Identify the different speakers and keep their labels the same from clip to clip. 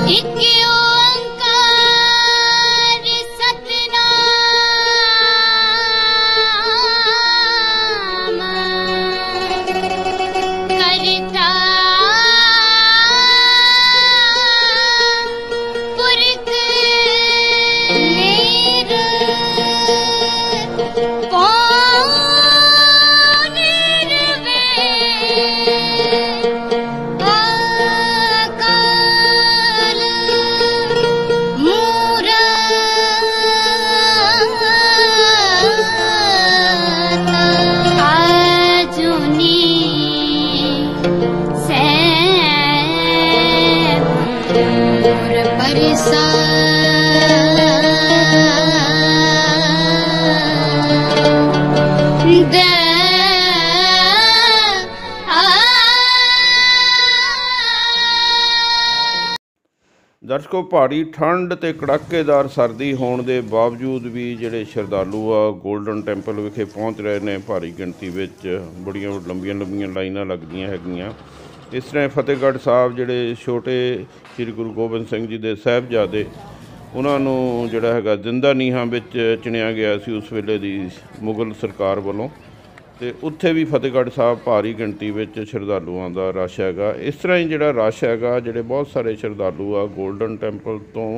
Speaker 1: ਦਰਸ਼ਕੋ, ਭਾਰੀ ਠੰਡ ਅਤੇ ਕੜਾਕੇਦਾਰ ਸਰਦੀ ਹੋਣ ਦੇ ਬਾਵਜੂਦ ਵੀ ਜਿਹੜੇ ਸ਼ਰਧਾਲੂ ਆ ਗੋਲਡਨ ਟੈਂਪਲ ਵਿਖੇ ਪਹੁੰਚ ਰਹੇ ਨੇ ਭਾਰੀ ਗਿਣਤੀ ਵਿੱਚ। ਬੜੀਆਂ ਲੰਬੀਆਂ ਲਾਈਨਾਂ ਲੱਗਦੀਆਂ ਹੈਗੀਆਂ। ਇਸ ਤਰ੍ਹਾਂ ਫਤਿਹਗੜ੍ਹ ਸਾਹਿਬ ਜਿਹੜੇ ਛੋਟੇ ਸ਼੍ਰੀ ਗੁਰੂ ਗੋਬਿੰਦ ਸਿੰਘ ਜੀ ਦੇ ਸਾਹਿਬਜ਼ਾਦੇ, ਉਹਨਾਂ ਨੂੰ ਜਿਹੜਾ ਹੈਗਾ ਜ਼ਿੰਦਾ ਨੀਹਾਂ ਵਿੱਚ ਚਿਣਿਆ ਗਿਆ ਸੀ ਉਸ ਵੇਲੇ ਦੀ ਮੁਗਲ ਸਰਕਾਰ ਵੱਲੋਂ, ਅਤੇ ਉੱਥੇ ਵੀ ਫਤਿਹਗੜ੍ਹ ਸਾਹਿਬ ਭਾਰੀ ਗਿਣਤੀ ਵਿੱਚ ਸ਼ਰਧਾਲੂਆਂ ਦਾ ਰਸ਼ ਹੈਗਾ। ਇਸ ਤਰ੍ਹਾਂ ਹੀ ਜਿਹੜਾ ਰਸ਼ ਹੈਗਾ, ਜਿਹੜੇ ਬਹੁਤ ਸਾਰੇ ਸ਼ਰਧਾਲੂ ਆ ਗੋਲਡਨ ਟੈਂਪਲ ਤੋਂ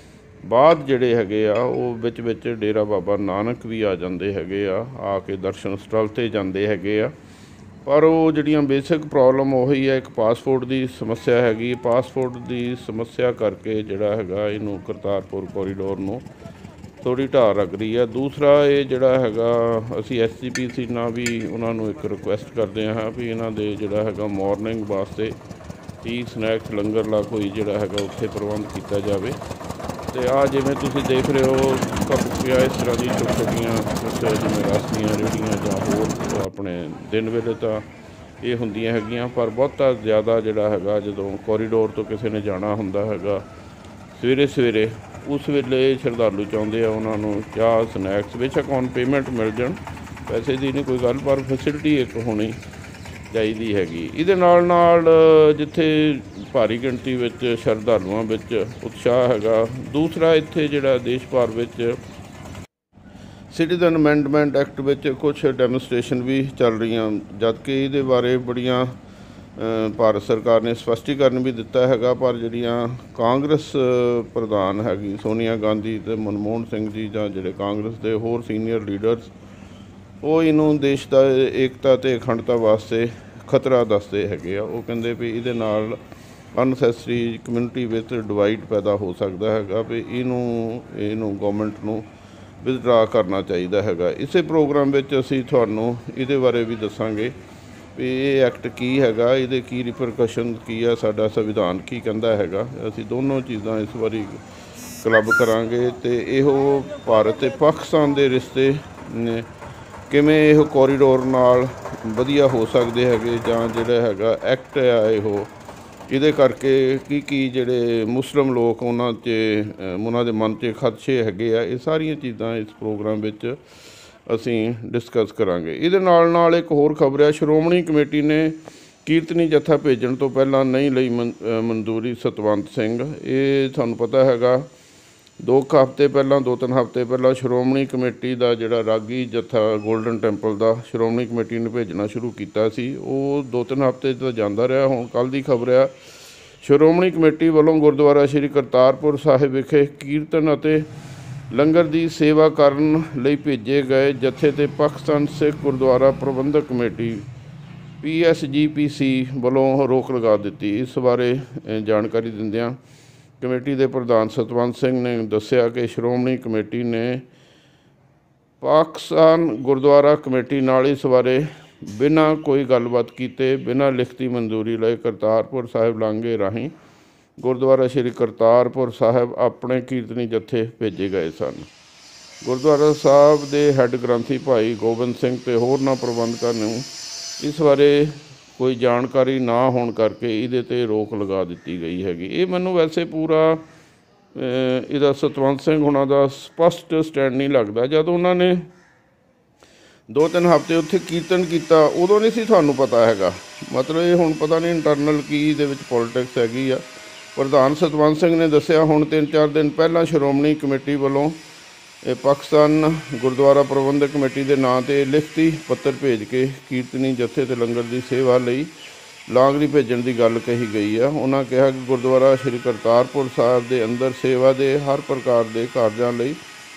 Speaker 1: ਬਾਅਦ ਜਿਹੜੇ ਹੈਗੇ ਆ ਉਹ ਵਿੱਚ ਡੇਰਾ ਬਾਬਾ ਨਾਨਕ ਵੀ ਆ ਜਾਂਦੇ ਹੈਗੇ ਆ ਕੇ ਦਰਸ਼ਨ ਸਥਲ 'ਤੇ ਜਾਂਦੇ ਹੈਗੇ ਆ। ਪਰ ਉਹ ਜਿਹੜੀਆਂ ਬੇਸਿਕ ਪ੍ਰੋਬਲਮ ਉਹੀ ਹੈ, ਇੱਕ ਪਾਸਪੋਰਟ ਦੀ ਸਮੱਸਿਆ ਹੈਗੀ। ਪਾਸਪੋਰਟ ਦੀ ਸਮੱਸਿਆ ਕਰਕੇ ਜਿਹੜਾ ਹੈਗਾ ਇਹਨੂੰ ਕਰਤਾਰਪੁਰ ਕੋਰੀਡੋਰ ਨੂੰ ਥੋੜ੍ਹੀ ਢਾਹ ਲੱਗ ਰਹੀ ਹੈ। ਦੂਸਰਾ ਇਹ ਜਿਹੜਾ ਹੈਗਾ, ਅਸੀਂ SGPC ਨਾਲ ਵੀ ਉਹਨਾਂ ਨੂੰ ਇੱਕ ਰਿਕੁਐਸਟ ਕਰਦੇ ਹਾਂ ਵੀ ਇਹਨਾਂ ਦੇ ਜਿਹੜਾ ਹੈਗਾ ਮੋਰਨਿੰਗ ਵਾਸਤੇ ਟੀ ਸਨੈਕਸ ਲੰਗਰ ਲਾ ਕੋਈ ਜਿਹੜਾ ਹੈਗਾ ਉੱਥੇ ਪ੍ਰਬੰਧ ਕੀਤਾ ਜਾਵੇ। ਅਤੇ ਆਹ ਜਿਵੇਂ ਤੁਸੀਂ ਦੇਖ ਰਹੇ ਹੋ ਪਿਆ ਇਸ ਤਰ੍ਹਾਂ ਦੀ ਛੋਟੀਆਂ ਜਿਵੇਂ ਰਸ ਦੀਆਂ ਰੇਹੜੀਆਂ ਜਾਂ ਹੋਰ ਆਪਣੇ ਦਿਨ ਵੇਲੇ ਤਾਂ ਇਹ ਹੁੰਦੀਆਂ ਹੈਗੀਆਂ, ਪਰ ਬਹੁਤਾ ਜ਼ਿਆਦਾ ਜਿਹੜਾ ਹੈਗਾ ਜਦੋਂ ਕੋਰੀਡੋਰ ਤੋਂ ਕਿਸੇ ਨੇ ਜਾਣਾ ਹੁੰਦਾ ਹੈਗਾ ਸਵੇਰੇ ਉਸ ਵੇਲੇ ਸ਼ਰਧਾਲੂ ਚਾਹੁੰਦੇ ਆ ਉਹਨਾਂ ਨੂੰ ਚਾਹ ਸਨੈਕਸ ਬੇਸ਼ੱਕ ਔਨ ਪੇਮੈਂਟ ਮਿਲ ਜਾਣ, ਪੈਸੇ ਦੀ ਨਹੀਂ ਕੋਈ ਗੱਲ, ਪਰ ਫੈਸਿਲਿਟੀ ਇੱਕ ਹੋਣੀ ਚਾਹੀਦੀ ਹੈਗੀ। ਇਹਦੇ ਨਾਲ ਜਿੱਥੇ ਭਾਰੀ ਗਿਣਤੀ ਵਿੱਚ ਸ਼ਰਧਾਲੂਆਂ ਵਿੱਚ ਉਤਸ਼ਾਹ ਹੈਗਾ, ਦੂਸਰਾ ਇੱਥੇ ਜਿਹੜਾ ਦੇਸ਼ ਭਰ ਵਿੱਚ ਸਿਟੀਜ਼ਨ ਅਮੈਂਡਮੈਂਟ ਐਕਟ ਵਿੱਚ ਕੁਛ ਡੈਮੋਨਸਟ੍ਰੇਸ਼ਨ ਵੀ ਚੱਲ ਰਹੀਆਂ, ਜਦਕਿ ਇਹਦੇ ਬਾਰੇ ਬੜੀਆਂ ਭਾਰਤ ਸਰਕਾਰ ਨੇ ਸਪਸ਼ਟੀਕਰਨ ਵੀ ਦਿੱਤਾ ਹੈਗਾ, ਪਰ ਜਿਹੜੀਆਂ ਕਾਂਗਰਸ ਪ੍ਰਧਾਨ ਹੈਗੀ ਸੋਨੀਆ ਗਾਂਧੀ ਅਤੇ ਮਨਮੋਹਨ ਸਿੰਘ ਜੀ ਜਾਂ ਜਿਹੜੇ ਕਾਂਗਰਸ ਦੇ ਹੋਰ ਸੀਨੀਅਰ ਲੀਡਰਸ, ਉਹ ਇਹਨੂੰ ਦੇਸ਼ ਦਾ ਏਕਤਾ ਅਤੇ ਅਖੰਡਤਾ ਵਾਸਤੇ ਖਤਰਾ ਦੱਸਦੇ ਹੈਗੇ ਆ। ਉਹ ਕਹਿੰਦੇ ਵੀ ਇਹਦੇ ਨਾਲ ਅਨਸੈਸਰੀ ਕਮਿਊਨਿਟੀ ਵਿੱਚ ਡਿਵਾਈਡ ਪੈਦਾ ਹੋ ਸਕਦਾ ਹੈਗਾ, ਵੀ ਇਹਨੂੰ ਗੌਰਮੈਂਟ ਨੂੰ ਵਿਦਡਰਾ ਕਰਨਾ ਚਾਹੀਦਾ ਹੈਗਾ। ਇਸੇ ਪ੍ਰੋਗਰਾਮ ਵਿੱਚ ਅਸੀਂ ਤੁਹਾਨੂੰ ਇਹਦੇ ਬਾਰੇ ਵੀ ਦੱਸਾਂਗੇ ਵੀ ਇਹ ਐਕਟ ਕੀ ਹੈਗਾ, ਇਹਦੇ ਕੀ ਰਿਪਰਕਸ਼ਨ ਕੀ ਆ, ਸਾਡਾ ਸੰਵਿਧਾਨ ਕੀ ਕਹਿੰਦਾ ਹੈਗਾ। ਅਸੀਂ ਦੋਨੋਂ ਚੀਜ਼ਾਂ ਇਸ ਵਾਰੀ ਕਲੱਬ ਕਰਾਂਗੇ ਅਤੇ ਇਹੋ ਭਾਰਤ ਅਤੇ ਪਾਕਿਸਤਾਨ ਦੇ ਰਿਸ਼ਤੇ ਨੇ ਕਿਵੇਂ ਇਹ ਕੋਰੀਡੋਰ ਨਾਲ ਵਧੀਆ ਹੋ ਸਕਦੇ ਹੈਗੇ, ਜਾਂ ਜਿਹੜਾ ਹੈਗਾ ਐਕਟ ਆ ਇਹਦੇ ਕਰਕੇ ਕੀ ਜਿਹੜੇ ਮੁਸਲਿਮ ਲੋਕ ਉਹਨਾਂ ਦੇ ਮਨ 'ਚ ਖਦਸ਼ੇ ਹੈਗੇ ਆ। ਇਹ ਸਾਰੀਆਂ ਚੀਜ਼ਾਂ ਇਸ ਪ੍ਰੋਗਰਾਮ ਵਿੱਚ ਅਸੀਂ ਡਿਸਕਸ ਕਰਾਂਗੇ। ਇਹਦੇ ਨਾਲ ਇੱਕ ਹੋਰ ਖਬਰ ਹੈ, ਸ਼੍ਰੋਮਣੀ ਕਮੇਟੀ ਨੇ ਕੀਰਤਨੀ ਜੱਥਾ ਭੇਜਣ ਤੋਂ ਪਹਿਲਾਂ ਨਹੀਂ ਲਈ ਮਨਜ਼ੂਰੀ ਸਤਵੰਤ ਸਿੰਘ। ਇਹ ਤੁਹਾਨੂੰ ਪਤਾ ਹੈਗਾ 2-3 ਹਫ਼ਤੇ ਪਹਿਲਾਂ ਸ਼੍ਰੋਮਣੀ ਕਮੇਟੀ ਦਾ ਜਿਹੜਾ ਰਾਗੀ ਜੱਥਾ ਗੋਲਡਨ ਟੈਂਪਲ ਦਾ ਸ਼੍ਰੋਮਣੀ ਕਮੇਟੀ ਨੇ ਭੇਜਣਾ ਸ਼ੁਰੂ ਕੀਤਾ ਸੀ, ਉਹ 2-3 ਹਫ਼ਤੇ ਤਾਂ ਜਾਂਦਾ ਰਿਹਾ। ਹੁਣ ਕੱਲ੍ਹ ਦੀ ਖਬਰ ਆ, ਸ਼੍ਰੋਮਣੀ ਕਮੇਟੀ ਵੱਲੋਂ ਗੁਰਦੁਆਰਾ ਸ਼੍ਰੀ ਕਰਤਾਰਪੁਰ ਸਾਹਿਬ ਵਿਖੇ ਕੀਰਤਨ ਅਤੇ ਲੰਗਰ ਦੀ ਸੇਵਾ ਕਰਨ ਲਈ ਭੇਜੇ ਗਏ ਜੱਥੇ 'ਤੇ ਪਾਕਿਸਤਾਨ ਸਿੱਖ ਗੁਰਦੁਆਰਾ ਪ੍ਰਬੰਧਕ ਕਮੇਟੀ PSGPC ਵੱਲੋਂ ਰੋਕ ਲਗਾ ਦਿੱਤੀ। ਇਸ ਬਾਰੇ ਜਾਣਕਾਰੀ ਦਿੰਦਿਆਂ ਕਮੇਟੀ ਦੇ ਪ੍ਰਧਾਨ ਸਤਵੰਤ ਸਿੰਘ ਨੇ ਦੱਸਿਆ ਕਿ ਸ਼੍ਰੋਮਣੀ ਕਮੇਟੀ ਨੇ ਪਾਕਿਸਤਾਨ ਗੁਰਦੁਆਰਾ ਕਮੇਟੀ ਨਾਲ ਇਸ ਬਾਰੇ ਬਿਨਾਂ ਕੋਈ ਗੱਲਬਾਤ ਕੀਤੇ, ਬਿਨਾਂ ਲਿਖਤੀ ਮਨਜ਼ੂਰੀ ਲਏ ਕਰਤਾਰਪੁਰ ਸਾਹਿਬ ਲਾਂਘੇ ਰਾਹੀਂ ਗੁਰਦੁਆਰਾ ਸ਼੍ਰੀ ਕਰਤਾਰਪੁਰ ਸਾਹਿਬ ਆਪਣੇ ਕੀਰਤਨੀ ਜੱਥੇ ਭੇਜੇ ਗਏ ਸਨ। ਗੁਰਦੁਆਰਾ ਸਾਹਿਬ ਦੇ ਹੈੱਡ ਗ੍ਰੰਥੀ ਭਾਈ ਗੋਬਿੰਦ ਸਿੰਘ ਅਤੇ ਹੋਰਨਾਂ ਪ੍ਰਬੰਧਕਾਂ ਨੂੰ ਇਸ ਬਾਰੇ ਕੋਈ ਜਾਣਕਾਰੀ ਨਾ ਹੋਣ ਕਰਕੇ ਇਹਦੇ 'ਤੇ ਰੋਕ ਲਗਾ ਦਿੱਤੀ ਗਈ ਹੈਗੀ। ਇਹ ਮੈਨੂੰ ਵੈਸੇ ਪੂਰਾ ਇਹਦਾ ਸਤਵੰਤ ਸਿੰਘ ਹੁਣਾਂ ਦਾ ਸਪਸ਼ਟ ਸਟੈਂਡ ਨਹੀਂ ਲੱਗਦਾ। ਜਦ ਉਹਨਾਂ ਨੇ 2-3 ਹਫ਼ਤੇ ਉੱਥੇ ਕੀਰਤਨ ਕੀਤਾ ਉਦੋਂ ਨਹੀਂ ਸੀ ਤੁਹਾਨੂੰ ਪਤਾ ਹੈਗਾ, ਮਤਲਬ ਇਹ ਹੁਣ ਪਤਾ ਨਹੀਂ ਇੰਟਰਨਲ ਕੀ ਇਹਦੇ ਵਿੱਚ ਪੋਲੀਟਿਕਸ ਹੈਗੀ ਆ, ਪ੍ਰਧਾਨ ਸਤਵੰਤ ਸਿੰਘ ਨੇ ਦੱਸਿਆ ਹੁਣ 3-4 ਦਿਨ ਪਹਿਲਾਂ ਸ਼੍ਰੋਮਣੀ ਕਮੇਟੀ ਵੱਲੋਂ ਪਾਕਿਸਤਾਨ ਗੁਰਦੁਆਰਾ ਪ੍ਰਬੰਧਕ ਕਮੇਟੀ ਦੇ ਨਾਂ 'ਤੇ ਲਿਖਤੀ ਪੱਤਰ ਭੇਜ ਕੇ ਕੀਰਤਨੀ ਜਥੇ ਅਤੇ ਲੰਗਰ ਦੀ ਸੇਵਾ ਲਈ ਲਾਂਗਰੀ ਭੇਜਣ ਦੀ ਗੱਲ ਕਹੀ ਗਈ ਆ। ਉਹਨਾਂ ਕਿਹਾ ਕਿ ਗੁਰਦੁਆਰਾ ਸ਼੍ਰੀ ਕਰਤਾਰਪੁਰ ਸਾਹਿਬ ਦੇ ਅੰਦਰ ਸੇਵਾ ਦੇ ਹਰ ਪ੍ਰਕਾਰ ਦੇ ਕਾਰਜਾਂ ਲਈ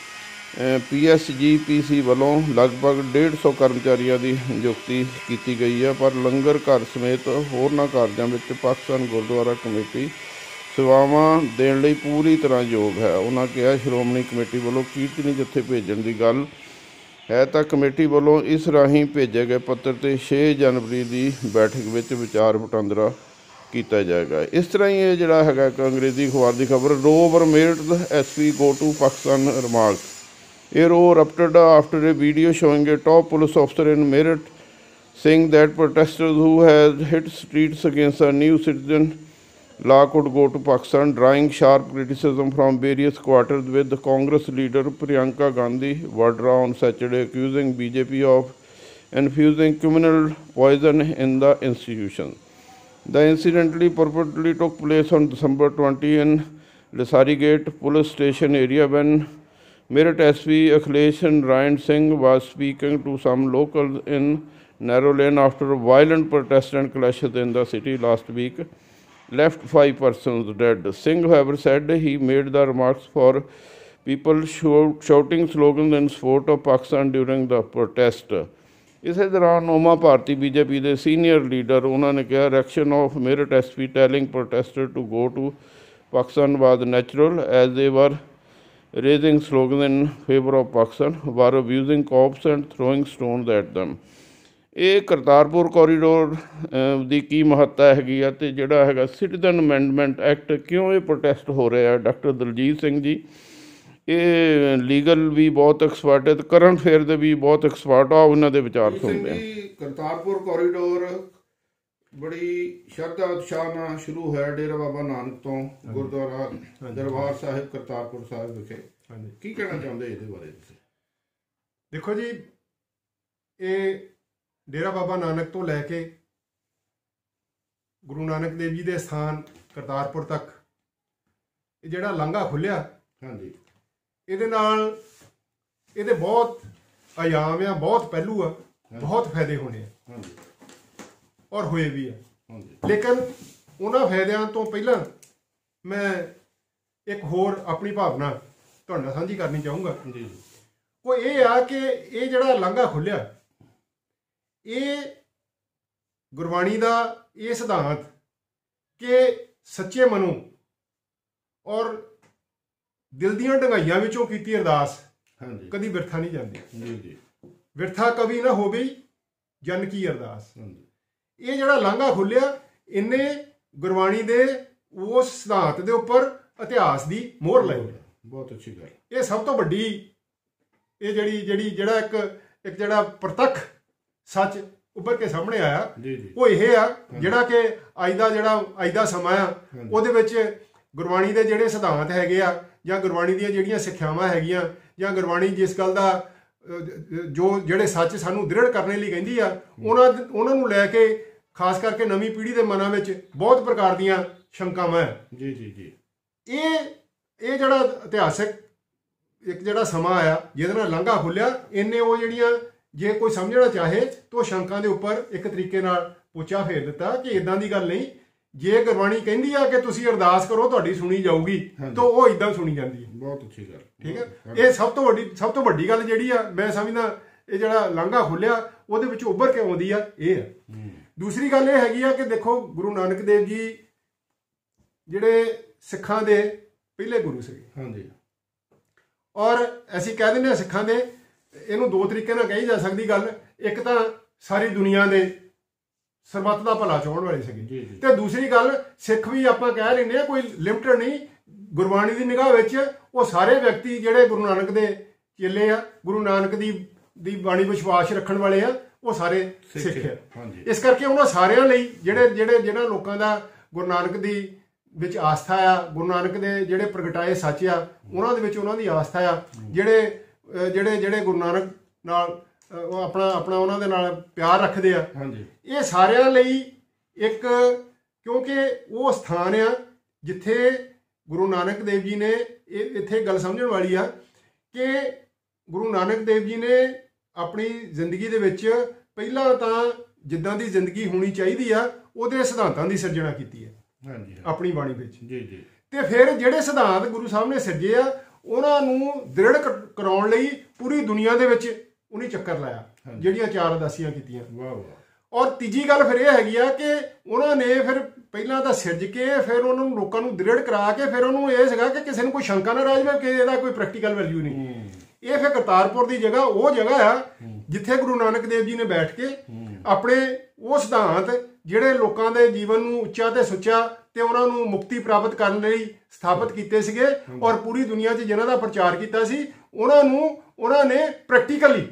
Speaker 1: PSGPC ਵੱਲੋਂ ਲਗਭਗ 150 ਕਰਮਚਾਰੀਆਂ ਦੀ ਨਿਯੁਕਤੀ ਕੀਤੀ ਗਈ ਹੈ, ਪਰ ਲੰਗਰ ਘਰ ਸਮੇਤ ਹੋਰਨਾਂ ਕਾਰਜਾਂ ਵਿੱਚ ਪਾਕਿਸਤਾਨ ਗੁਰਦੁਆਰਾ ਕਮੇਟੀ ਸੇਵਾਵਾਂ ਦੇਣ ਲਈ ਪੂਰੀ ਤਰ੍ਹਾਂ ਯੋਗ ਹੈ। ਉਹਨਾਂ ਕਿਹਾ ਸ਼੍ਰੋਮਣੀ ਕਮੇਟੀ ਵੱਲੋਂ ਕੀਰਤਨੀ ਜੱਥੇ ਭੇਜਣ ਦੀ ਗੱਲ ਹੈ ਤਾਂ ਕਮੇਟੀ ਵੱਲੋਂ ਇਸ ਰਾਹੀਂ ਭੇਜੇ ਗਏ ਪੱਤਰ 'ਤੇ 6 ਜਨਵਰੀ ਦੀ ਬੈਠਕ ਵਿੱਚ ਵਿਚਾਰ ਵਟਾਂਦਰਾ ਕੀਤਾ ਜਾਏਗਾ। ਇਸ ਤਰ੍ਹਾਂ ਹੀ ਇਹ ਜਿਹੜਾ ਹੈਗਾ ਇੱਕ ਅੰਗਰੇਜ਼ੀ ਅਖਬਾਰ ਦੀ ਖਬਰ, row over Meerut SP go to Pakistan remarks। A row erupted after a video showing a top police officer in Meerut saying that protesters who had hit streets against a new citizen law could go to Pakistan, drawing sharp criticism from various quarters, with Congress leader Priyanka Gandhi Vadra on Saturday accusing BJP of infusing criminal poison in the institution. The incident purportedly took place on December 20 in Lisari Gate police station area when Meerut SP Akhilesh Narayan Singh was speaking to some locals in Narrow Lane after violent protests and clashes in the city last week left 5 persons dead. Singh, however, said he made the remarks for people shouting slogans in support of Pakistan during the protest. ਇਸੇ ਦੌਰਾਨ Uma Bharti BJP ਦੇ senior leader ਉਹਨਾਂ ਨੇ ਕਿਹਾ reaction of Meerut SP telling protesters to go to Pakistan was natural as they were raising slogans in favor of Pakistan, were abusing cops and throwing stones at them। ਇਹ Kartarpur corridor ਦੀ ਕੀ ਮਹੱਤਤਾ ਹੈਗੀ ਆ ਅਤੇ ਜਿਹੜਾ ਹੈਗਾ ਸਿਟੀਜ਼ਨ ਅਮੈਂਡਮੈਂਟ ਐਕਟ ਕਿਉਂ ਇਹ protest ਹੋ ਰਿਹਾ। ਡਾਕਟਰ ਦਲਜੀਤ ਸਿੰਘ ਜੀ ਇਹ ਲੀਗਲ ਵੀ ਬਹੁਤ ਐਕਸਪਰਟ ਹੈ ਅਤੇ ਕਰੰਟ ਅਫੇਅਰ ਦੇ ਵੀ ਬਹੁਤ ਐਕਸਪਰਟ ਆ, ਉਹਨਾਂ ਦੇ ਵਿਚਾਰ ਸੁਣਦੇ ਆ।
Speaker 2: ਕਰਤਾਰਪੁਰ ਕੋਰੀਡੋਰ ਬੜੀ ਸ਼ਰਧਾ ਉਤਸ਼ਾਹ ਨਾਲ ਸ਼ੁਰੂ ਹੋਇਆ ਡੇਰਾ ਬਾਬਾ ਨਾਨਕ ਤੋਂ ਗੁਰਦੁਆਰਾ ਦਰਬਾਰ ਸਾਹਿਬ ਕਰਤਾਰਪੁਰ ਸਾਹਿਬ ਵਿਖੇ। ਕੀ ਕਹਿਣਾ ਚਾਹੁੰਦੇ ਇਹਦੇ ਬਾਰੇ ਤੁਸੀਂ?
Speaker 3: ਦੇਖੋ ਜੀ, ਇਹ ਡੇਰਾ ਬਾਬਾ ਨਾਨਕ ਤੋਂ ਲੈ ਕੇ ਗੁਰੂ ਨਾਨਕ ਦੇਵ ਜੀ ਦੇ ਸਥਾਨ ਕਰਤਾਰਪੁਰ ਤੱਕ ਇਹ ਜਿਹੜਾ ਲਾਂਘਾ ਖੁੱਲ੍ਹਿਆ,
Speaker 2: ਹਾਂਜੀ,
Speaker 3: ਇਹਦੇ ਨਾਲ ਇਹਦੇ ਬਹੁਤ ਆਯਾਮ ਆ, ਬਹੁਤ ਪਹਿਲੂ ਆ, ਬਹੁਤ ਫਾਇਦੇ ਹੋਣੇ ਆ,
Speaker 2: ਹਾਂਜੀ,
Speaker 3: ਔਰ ਹੋਏ ਵੀ ਆ।
Speaker 2: ਹਾਂਜੀ,
Speaker 3: ਲੇਕਿਨ ਉਹਨਾਂ ਫਾਇਦਿਆਂ ਤੋਂ ਪਹਿਲਾਂ ਮੈਂ ਇੱਕ ਹੋਰ ਆਪਣੀ ਭਾਵਨਾ ਤੁਹਾਡੇ ਨਾਲ ਸਾਂਝੀ ਕਰਨੀ ਚਾਹੂੰਗਾ।
Speaker 2: ਜੀ,
Speaker 3: ਉਹ ਇਹ ਆ ਕਿ ਇਹ ਜਿਹੜਾ ਲਾਂਘਾ ਖੁੱਲ੍ਹਿਆ, ਇਹ ਗੁਰਬਾਣੀ ਦਾ ਇਹ ਸਿਧਾਂਤ ਕਿ ਸੱਚੇ ਮਨੋਂ ਔਰ ਦਿਲ ਦੀਆਂ ਡੂੰਘਾਈਆਂ ਵਿੱਚੋਂ ਕੀਤੀ ਅਰਦਾਸ
Speaker 2: ਹਾਂਜੀ,
Speaker 3: ਕਦੀ ਬਿਰਥਾ ਨਹੀਂ ਜਾਂਦੀ।
Speaker 2: ਜੀ ਜੀ,
Speaker 3: ਬਿਰਥਾ ਕਵੀ ਨਾ ਹੋਵੇ ਜਨ ਕੀ ਅਰਦਾਸ।
Speaker 2: ਹਾਂਜੀ,
Speaker 3: ਇਹ ਜਿਹੜਾ ਲਾਂਘਾ ਖੁੱਲ੍ਹਿਆ, ਇਹਨੇ ਗੁਰਬਾਣੀ ਦੇ ਉਸ ਸਿਧਾਂਤ ਦੇ ਉੱਪਰ ਇਤਿਹਾਸ ਦੀ ਮੋਹਰ ਲਾਈ।
Speaker 2: ਬਹੁਤ ਅੱਛੀ ਗੱਲ।
Speaker 3: ਇਹ ਸਭ ਤੋਂ ਵੱਡੀ ਇਹ ਜਿਹੜਾ ਇੱਕ ਜਿਹੜਾ ਪ੍ਰਤੱਖ ਸੱਚ ਉੱਭਰ ਕੇ ਸਾਹਮਣੇ ਆਇਆ,
Speaker 2: ਜੀ ਜੀ,
Speaker 3: ਉਹ ਇਹ ਆ ਜਿਹੜਾ ਕਿ ਅੱਜ ਦਾ ਸਮਾਂ ਆ, ਉਹਦੇ ਵਿੱਚ ਗੁਰਬਾਣੀ ਦੇ ਜਿਹੜੇ ਸਿਧਾਂਤ ਹੈਗੇ ਆ ਜਾਂ ਗੁਰਬਾਣੀ ਦੀਆਂ ਜਿਹੜੀਆਂ ਸਿੱਖਿਆਵਾਂ ਹੈਗੀਆਂ ਜਾਂ ਗੁਰਬਾਣੀ ਜਿਸ ਗੱਲ ਦਾ ਜਿਹੜੇ ਸੱਚ ਸਾਨੂੰ ਦ੍ਰਿੜ ਕਰਨ ਲਈ ਕਹਿੰਦੀ ਆ, ਉਹਨਾਂ ਨੂੰ ਲੈ ਕੇ ਖਾਸ ਕਰਕੇ ਨਵੀਂ ਪੀੜ੍ਹੀ ਦੇ ਮਨਾਂ ਵਿੱਚ ਬਹੁਤ ਪ੍ਰਕਾਰ ਦੀਆਂ ਸ਼ੰਕਾਵਾਂ ਹੈ।
Speaker 2: ਜੀ ਜੀ ਜੀ,
Speaker 3: ਇਹ ਜਿਹੜਾ ਇਤਿਹਾਸਿਕ ਇੱਕ ਜਿਹੜਾ ਸਮਾਂ ਆਇਆ ਜਿਹਦੇ ਨਾਲ ਲਾਂਘਾ ਖੁੱਲ੍ਹਿਆ, ਇਹਨੇ ਉਹ ਜਿਹੜੀਆਂ ਜੇ ਕੋਈ ਸਮਝਣਾ ਚਾਹੇ ਤਾਂ ਸ਼ੰਕਾਂ ਦੇ ਉੱਪਰ ਇੱਕ ਤਰੀਕੇ ਨਾਲ ਪੋਚਾ ਫੇਰ ਦਿੱਤਾ ਕਿ ਇਦਾਂ ਦੀ ਗੱਲ ਨਹੀਂ। ਜੇ ਗੁਰਬਾਣੀ ਕਹਿੰਦੀ ਆ ਕਿ ਤੁਸੀਂ ਅਰਦਾਸ ਕਰੋ ਤੁਹਾਡੀ ਸੁਣੀ ਜਾਊਗੀ, ਤਾਂ ਉਹ ਇਦਾਂ ਸੁਣੀ ਜਾਂਦੀ ਹੈ।
Speaker 2: ਬਹੁਤ ਅੱਛੀ ਗੱਲ,
Speaker 3: ਠੀਕ ਹੈ। ਇਹ ਸਭ ਤੋਂ ਵੱਡੀ ਗੱਲ ਜਿਹੜੀ ਆ ਮੈਂ ਸਮਝਦਾ, ਇਹ ਜਿਹੜਾ ਲਾਂਘਾ ਖੁੱਲ੍ਹਿਆ ਉਹਦੇ ਵਿੱਚ ਉੱਭਰ ਕੇ ਆਉਂਦੀ ਆ ਇਹ ਆ। ਦੂਸਰੀ ਗੱਲ ਇਹ ਹੈਗੀ ਆ ਕਿ ਦੇਖੋ, ਗੁਰੂ ਨਾਨਕ ਦੇਵ ਜੀ ਜਿਹੜੇ ਸਿੱਖਾਂ ਦੇ ਪਹਿਲੇ ਗੁਰੂ ਸੀਗੇ,
Speaker 2: ਹਾਂਜੀ,
Speaker 3: ਔਰ ਅਸੀਂ ਕਹਿ ਦਿੰਦੇ ਹਾਂ ਸਿੱਖਾਂ ਦੇ, ਇਹਨੂੰ ਦੋ ਤਰੀਕੇ ਨਾਲ ਕਹੀ ਜਾ ਸਕਦੀ ਗੱਲ। ਇੱਕ ਤਾਂ ਸਾਰੀ ਦੁਨੀਆ ਦੇ ਸਰਬੱਤ ਦਾ ਭਲਾ ਚਾਹੁਣ ਵਾਲੇ ਸੀਗੇ, ਤੇ ਦੂਸਰੀ ਗੱਲ ਸਿੱਖ ਵੀ ਆਪਾਂ ਕਹਿ ਲੈਂਦੇ ਹਾਂ, ਕੋਈ ਲਿਮਟਡ ਨਹੀਂ। ਗੁਰਬਾਣੀ ਦੀ ਨਿਗਾਹ ਵਿੱਚ ਉਹ ਸਾਰੇ ਵਿਅਕਤੀ ਜਿਹੜੇ ਗੁਰੂ ਨਾਨਕ ਦੇ ਚੇਲੇ ਆ, ਗੁਰੂ ਨਾਨਕ ਦੀ ਬਾਣੀ ਵਿਸ਼ਵਾਸ ਰੱਖਣ ਵਾਲੇ ਆ, ਉਹ ਸਾਰੇ ਸਿੱਖ ਆ। ਇਸ ਕਰਕੇ ਉਹਨਾਂ ਸਾਰਿਆਂ ਲਈ ਜਿਹੜਾ ਲੋਕਾਂ ਦਾ ਗੁਰੂ ਨਾਨਕ ਦੀ ਵਿੱਚ ਆਸਥਾ ਆ, ਗੁਰੂ ਨਾਨਕ ਦੇ ਜਿਹੜੇ ਪ੍ਰਗਟਾਏ ਸੱਚ ਆ, ਉਹਨਾਂ ਦੇ ਵਿੱਚ ਉਹਨਾਂ ਦੀ ਆਸਥਾ ਆ, ਜਿਹੜੇ ਗੁਰੂ ਨਾਨਕ ਨਾਲ ਉਹ ਆਪਣਾ ਉਹਨਾਂ ਦੇ ਨਾਲ ਪਿਆਰ ਰੱਖਦੇ ਆ,
Speaker 2: ਹਾਂਜੀ,
Speaker 3: ਇਹ ਸਾਰਿਆਂ ਲਈ ਇੱਕ, ਕਿਉਂਕਿ ਉਹ ਸਥਾਨ ਆ ਜਿੱਥੇ ਗੁਰੂ ਨਾਨਕ ਦੇਵ ਜੀ ਨੇ ਇੱਥੇ ਗੱਲ ਸਮਝਣ ਵਾਲੀ ਆ ਕਿ ਗੁਰੂ ਨਾਨਕ ਦੇਵ ਜੀ ਨੇ ਆਪਣੀ ਜ਼ਿੰਦਗੀ ਦੇ ਵਿੱਚ ਪਹਿਲਾਂ ਤਾਂ ਜਿੱਦਾਂ ਦੀ ਜ਼ਿੰਦਗੀ ਹੋਣੀ ਚਾਹੀਦੀ ਆ ਉਹਦੇ ਸਿਧਾਂਤਾਂ ਦੀ ਸਿਰਜਣਾ ਕੀਤੀ ਹੈ
Speaker 2: ਹਾਂਜੀ
Speaker 3: ਆਪਣੀ ਬਾਣੀ ਵਿੱਚ
Speaker 2: ਜੀ ਜੀ।
Speaker 3: ਤੇ ਫਿਰ ਜਿਹੜੇ ਸਿਧਾਂਤ ਗੁਰੂ ਸਾਹਿਬ ਨੇ ਸਿਰਜੇ ਆ ਉਹਨਾਂ ਨੂੰ ਦ੍ਰਿੜ ਕਰਾਉਣ ਲਈ ਪੂਰੀ ਦੁਨੀਆ ਦੇ ਵਿੱਚ ਉਹਨੇ ਚੱਕਰ ਲਾਇਆ, ਜਿਹੜੀਆਂ 4 ਉਦਾਸੀਆਂ ਕੀਤੀਆਂ।
Speaker 2: ਵਾਹ ਵਾਹ।
Speaker 3: ਔਰ ਤੀਜੀ ਗੱਲ ਫਿਰ ਇਹ ਹੈਗੀ ਆ ਕਿ ਉਹਨਾਂ ਨੇ ਫਿਰ ਪਹਿਲਾਂ ਤਾਂ ਸਿਰਜ ਕੇ ਫਿਰ ਉਹਨਾਂ ਨੂੰ ਲੋਕਾਂ ਨੂੰ ਦ੍ਰਿੜ ਕਰਾ ਕੇ ਫਿਰ ਉਹਨੂੰ ਇਹ ਸੀਗਾ ਕਿ ਕਿਸੇ ਨੂੰ ਕੋਈ ਸ਼ੰਕਾ ਨਾ ਰਹਿ ਜਾਵੇ ਕਿ ਇਹਦਾ ਕੋਈ ਪ੍ਰੈਕਟੀਕਲ ਵੈਲਿਊ ਨਹੀਂ। ਇਹ ਫਿਰ ਕਰਤਾਰਪੁਰ ਦੀ ਜਗ੍ਹਾ ਉਹ ਜਗ੍ਹਾ ਆ ਜਿੱਥੇ ਗੁਰੂ ਨਾਨਕ ਦੇਵ ਜੀ ਨੇ ਬੈਠ ਕੇ ਆਪਣੇ ਉਹ ਸਿਧਾਂਤ ਜਿਹੜੇ ਲੋਕਾਂ ਦੇ ਜੀਵਨ ਨੂੰ ਉੱਚਾ ਤੇ ਸੁੱਚਾ ਤੇ ਉਹਨਾਂ ਨੂੰ ਮੁਕਤੀ ਪ੍ਰਾਪਤ ਕਰਨ ਲਈ ਸਥਾਪਿਤ ਕੀਤੇ ਸੀਗੇ ਔਰ ਪੂਰੀ ਦੁਨੀਆ 'ਚ ਜਿਨ੍ਹਾਂ ਦਾ ਪ੍ਰਚਾਰ ਕੀਤਾ ਸੀ ਉਹਨਾਂ ਨੇ ਪ੍ਰੈਕਟੀਕਲੀ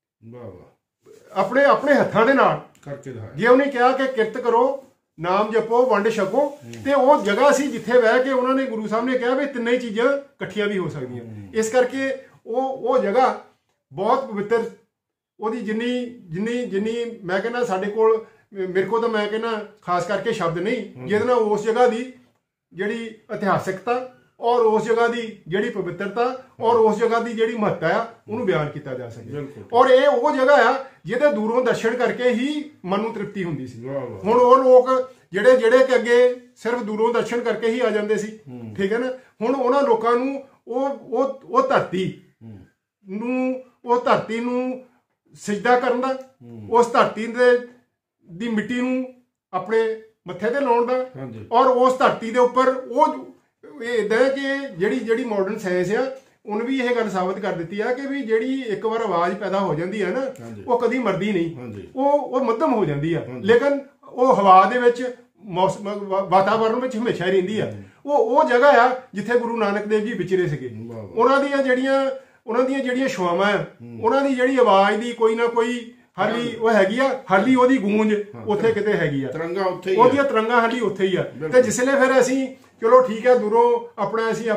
Speaker 3: ਆਪਣੇ ਆਪਣੇ ਹੱਥਾਂ ਦੇ ਨਾਲ
Speaker 2: ਕਰਕੇ ਦਿਖਾਇਆ।
Speaker 3: ਜੇ ਉਹਨੇ ਕਿਹਾ ਕਿ ਕਿਰਤ ਕਰੋ, ਨਾਮ ਜਪੋ, ਵੰਡ ਛਕੋ, ਤੇ ਉਹ ਜਗ੍ਹਾ ਸੀ ਜਿੱਥੇ ਬਹਿ ਕੇ ਉਹਨਾਂ ਨੇ ਗੁਰੂ ਸਾਹਿਬ ਨੇ ਕਿਹਾ ਵੀ ਤਿੰਨੇ ਚੀਜ਼ਾਂ ਇਕੱਠੀਆਂ ਵੀ ਹੋ ਸਕਦੀਆਂ। ਇਸ ਕਰਕੇ ਉਹ ਜਗ੍ਹਾ ਬਹੁਤ ਪਵਿੱਤਰ, ਉਹਦੀ ਜਿੰਨੀ ਮੈਂ ਕਹਿੰਦਾ ਸਾਡੇ ਕੋਲ ਮੇਰੇ ਕੋਲ ਤਾਂ ਮੈਂ ਕਹਿੰਦਾ ਖਾਸ ਕਰਕੇ ਸ਼ਬਦ ਨਹੀਂ ਜਿਹਦੇ ਨਾਲ ਉਸ ਜਗ੍ਹਾ ਦੀ ਜਿਹੜੀ ਇਤਿਹਾਸਿਕਤਾ ਔਰ ਉਸ ਜਗ੍ਹਾ ਦੀ ਜਿਹੜੀ ਪਵਿੱਤਰਤਾ ਔਰ ਉਸ ਜਗ੍ਹਾ ਦੀ ਜਿਹੜੀ ਮਹੱਤਤਾ ਆ ਉਹਨੂੰ ਬਿਆਨ ਕੀਤਾ ਜਾ ਸਕੇ। ਔਰ ਇਹ ਉਹ ਜਗ੍ਹਾ ਆ ਜਿਹਦੇ ਦੂਰੋਂ ਦਰਸ਼ਨ ਕਰਕੇ ਹੀ ਮਨ ਨੂੰ ਤ੍ਰਿਪਤੀ ਹੁੰਦੀ ਸੀ। ਹੁਣ ਉਹ ਲੋਕ ਜਿਹੜੇ ਕਿ ਅੱਗੇ ਸਿਰਫ ਦੂਰੋਂ ਦਰਸ਼ਨ ਕਰਕੇ ਹੀ ਆ ਜਾਂਦੇ ਸੀ, ਠੀਕ ਹੈ ਨਾ, ਹੁਣ ਉਹਨਾਂ ਲੋਕਾਂ ਨੂੰ ਉਹ ਧਰਤੀ ਨੂੰ ਸਜਦਾ ਕਰਨ ਦਾ, ਉਸ ਧਰਤੀ ਦੀ ਮਿੱਟੀ ਨੂੰ ਆਪਣੇ ਮੱਥੇ ਤੇ ਲਾਉਣ ਦਾ, ਔਰ ਉਸ ਧਰਤੀ ਦੇ ਉੱਪਰ ਉਹ ਇਦਾਂ ਕਿ ਜਿਹੜੀ ਮਾਡਰਨ ਸਾਇੰਸ ਆ ਉਹਨੇ ਵੀ ਇਹ ਗੱਲ ਸਾਬਤ ਕਰ ਦਿੱਤੀ ਆ ਕਿ ਵੀ ਜਿਹੜੀ ਇੱਕ ਵਾਰ ਆਵਾਜ਼ ਪੈਦਾ ਹੋ ਜਾਂਦੀ ਹੈ ਨਾ ਉਹ ਕਦੀ ਮਰਦੀ ਨਹੀਂ, ਉਹ ਮੱਧਮ ਹੋ ਜਾਂਦੀ ਆ, ਲੇਕਿਨ ਉਹ ਹਵਾ ਦੇ ਵਿੱਚ ਵਾਤਾਵਰਨ ਵਿੱਚ ਹਮੇਸ਼ਾ ਹੀ ਰਹਿੰਦੀ ਆ। ਉਹ ਜਗ੍ਹਾ ਆ ਜਿੱਥੇ ਗੁਰੂ ਨਾਨਕ ਦੇਵ ਜੀ ਵਿਚਰੇ ਸੀਗੇ। ਉਹਨਾਂ ਦੀਆਂ ਜਿਹੜੀਆਂ ਛੁਆਵਾਂ ਆ, ਉਹਨਾਂ ਦੀ ਜਿਹੜੀ ਆਵਾਜ਼ ਦੀ ਕੋਈ ਨਾ ਕੋਈ ਹਾਲੀ ਉਹ ਹੈਗੀ ਆ, ਹਾਲੀ ਉਹਦੀ ਗੂੰਜ ਉੱਥੇ ਕਿਤੇ ਹੈਗੀ ਆ,
Speaker 2: ਤਰੰਗਾ ਉੱਥੇ ਹੀ,
Speaker 3: ਉਹਦੀਆਂ ਤਰੰਗਾਂ ਹਾਲੀ ਉੱਥੇ ਹੀ ਆ। ਤੇ ਜਿਸਲੇ ਫਿਰ ਅਸੀਂ ਚਲੋ ਠੀਕ ਹੈ ਦੂਰੋਂ ਅਸੀਂ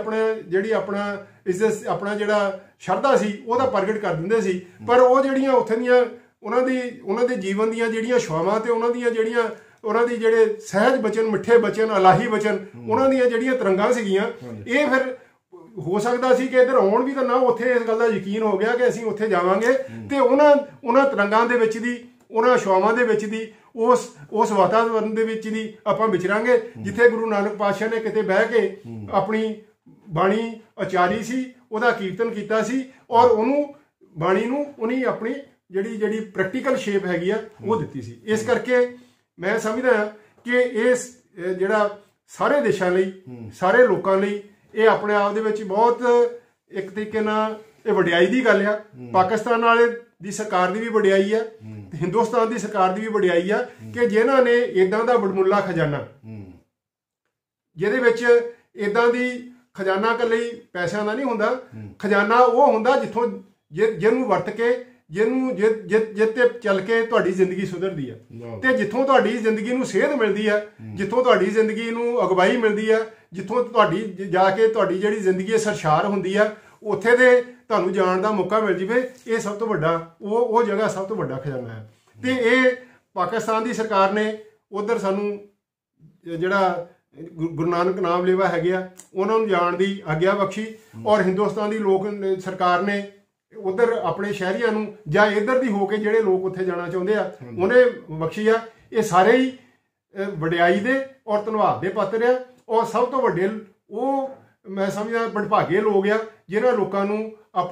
Speaker 3: ਆਪਣਾ ਜਿਹੜਾ ਸ਼ਰਧਾ ਸੀ ਉਹਦਾ ਪ੍ਰਗਟ ਕਰ ਦਿੰਦੇ ਸੀ, ਪਰ ਉਹ ਜਿਹੜੀਆਂ ਉੱਥੇ ਦੀਆਂ ਉਹਨਾਂ ਦੇ ਜੀਵਨ ਦੀਆਂ ਜਿਹੜੀਆਂ ਛੁਆਵਾਂ ਤੇ ਉਹਨਾਂ ਦੀ ਜਿਹੜੇ ਸਹਿਜ ਬਚਨ, ਮਿੱਠੇ ਬਚਨ, ਇਲਾਹੀ ਬਚਨ, ਉਹਨਾਂ ਦੀਆਂ ਜਿਹੜੀਆਂ ਤਰੰਗਾਂ ਸੀਗੀਆਂ, ਇਹ ਫਿਰ ਹੋ ਸਕਦਾ ਸੀ ਕਿ ਇੱਧਰ ਆਉਣ ਵੀ ਤਾਂ ਨਾ ਉੱਥੇ ਇਸ ਗੱਲ ਦਾ ਯਕੀਨ ਹੋ ਗਿਆ ਕਿ ਅਸੀਂ ਉੱਥੇ ਜਾਵਾਂਗੇ ਤੇ ਉਹਨਾਂ ਤਰੰਗਾਂ ਦੇ ਵਿੱਚ ਦੀ, ਉਹਨਾਂ ਛੁਆਵਾਂ ਦੇ ਵਿੱਚ ਦੀ, ਉਸ ਵਾਤਾਵਰਨ ਦੇ ਵਿੱਚ ਦੀ ਆਪਾਂ ਵਿਚਰਾਂਗੇ ਜਿੱਥੇ ਗੁਰੂ ਨਾਨਕ ਪਾਤਸ਼ਾਹ ਨੇ ਕਿਤੇ ਬਹਿ ਕੇ ਆਪਣੀ ਬਾਣੀ ਉਚਾਰੀ ਸੀ, ਉਹਦਾ ਕੀਰਤਨ ਕੀਤਾ ਸੀ ਔਰ ਉਹਨੂੰ ਬਾਣੀ ਨੂੰ ਉਹਨੇ ਆਪਣੀ ਜਿਹੜੀ ਪ੍ਰੈਕਟੀਕਲ ਸ਼ੇਪ ਹੈਗੀ ਆ ਉਹ ਦਿੱਤੀ ਸੀ। ਇਸ ਕਰਕੇ ਮੈਂ ਸਮਝਦਾ ਹਾਂ ਕਿ ਇਸ ਜਿਹੜਾ ਸਾਰੇ ਦੇਸ਼ਾਂ ਲਈ, ਸਾਰੇ ਲੋਕਾਂ ਲਈ ਇਹ ਆਪਣੇ ਆਪ ਦੇ ਵਿੱਚ ਬਹੁਤ ਇੱਕ ਤਰੀਕੇ ਨਾਲ ਇਹ ਵਡਿਆਈ ਦੀ ਗੱਲ ਆ। ਪਾਕਿਸਤਾਨ ਵਾਲੇ ਦੀ ਸਰਕਾਰ ਦੀ ਵੀ ਵਡਿਆਈ ਆ, ਹਿੰਦੁਸਤਾਨ ਦੀ ਸਰਕਾਰ ਦੀ ਵੀ ਵਡਿਆਈ ਆ ਕਿ ਜਿਨ੍ਹਾਂ ਨੇ ਇਦਾਂ ਦਾ ਵਡਮੁੱਲਾ ਖਜ਼ਾਨਾ, ਜਿਹਦੇ ਵਿੱਚ ਇਦਾਂ ਦੀ ਖਜ਼ਾਨਾ ਇਕੱਲੇ ਪੈਸਿਆਂ ਦਾ ਨਹੀਂ ਹੁੰਦਾ, ਖਜ਼ਾਨਾ ਉਹ ਹੁੰਦਾ ਜਿੱਥੋਂ ਜਿਹਨੂੰ ਵਰਤ ਕੇ ਜਿੱਤੇ ਚੱਲ ਕੇ ਤੁਹਾਡੀ ਜ਼ਿੰਦਗੀ ਸੁਧਰਦੀ ਆ, ਤੇ ਜਿੱਥੋਂ ਤੁਹਾਡੀ ਜ਼ਿੰਦਗੀ ਨੂੰ ਸੇਧ ਮਿਲਦੀ ਆ, ਜਿੱਥੋਂ ਤੁਹਾਡੀ ਜ਼ਿੰਦਗੀ ਨੂੰ ਅਗਵਾਈ ਮਿਲਦੀ ਆ, ਜਿੱਥੋਂ ਤੁਹਾਡੀ ਜਾ ਕੇ ਤੁਹਾਡੀ ਜਿਹੜੀ ਜ਼ਿੰਦਗੀ ਸਰਸ਼ਾਰ ਹੁੰਦੀ ਆ, ਉੱਥੇ ਦੇ ਤੁਹਾਨੂੰ ਜਾਣ ਦਾ ਮੌਕਾ ਮਿਲ ਜਾਵੇ, ਇਹ ਸਭ ਤੋਂ ਵੱਡਾ ਉਹ ਜਗ੍ਹਾ ਸਭ ਤੋਂ ਵੱਡਾ ਖਜ਼ਾਨਾ ਹੈ। ਤੇ ਇਹ ਪਾਕਿਸਤਾਨ ਦੀ ਸਰਕਾਰ ਨੇ ਉਧਰ ਸਾਨੂੰ ਜਿਹੜਾ ਗੁਰੂ ਨਾਨਕ ਨਾਮ ਲੇਵਾ ਹੈਗੇ ਆ ਉਹਨਾਂ ਨੂੰ ਜਾਣ ਦੀ ਆਗਿਆ ਬਖਸ਼ੀ, ਔਰ ਹਿੰਦੁਸਤਾਨ ਦੀ ਲੋਕ ਸਰਕਾਰ ਨੇ ਉਧਰ ਆਪਣੇ ਸ਼ਹਿਰੀਆਂ ਨੂੰ ਜਾਂ ਇੱਧਰ ਦੀ ਹੋ ਕੇ ਜਿਹੜੇ ਲੋਕ ਉੱਥੇ ਜਾਣਾ ਚਾਹੁੰਦੇ ਆ ਉਹਨੇ ਬਖਸ਼ੀ ਆ। ਇਹ ਸਾਰੇ ਹੀ ਵਡਿਆਈ ਦੇ ਔਰ ਧੰਨਵਾਦ ਦੇ ਪਾਤਰ ਆ, ਔਰ ਸਭ ਤੋਂ ਵੱਡੇ ਉਹ ਮੈਂ ਸਮਝਦਾ ਵਡਭਾਗੇ ਲੋਕ ਆ ਜਿਨ੍ਹਾਂ ਲੋਕਾਂ ਨੂੰ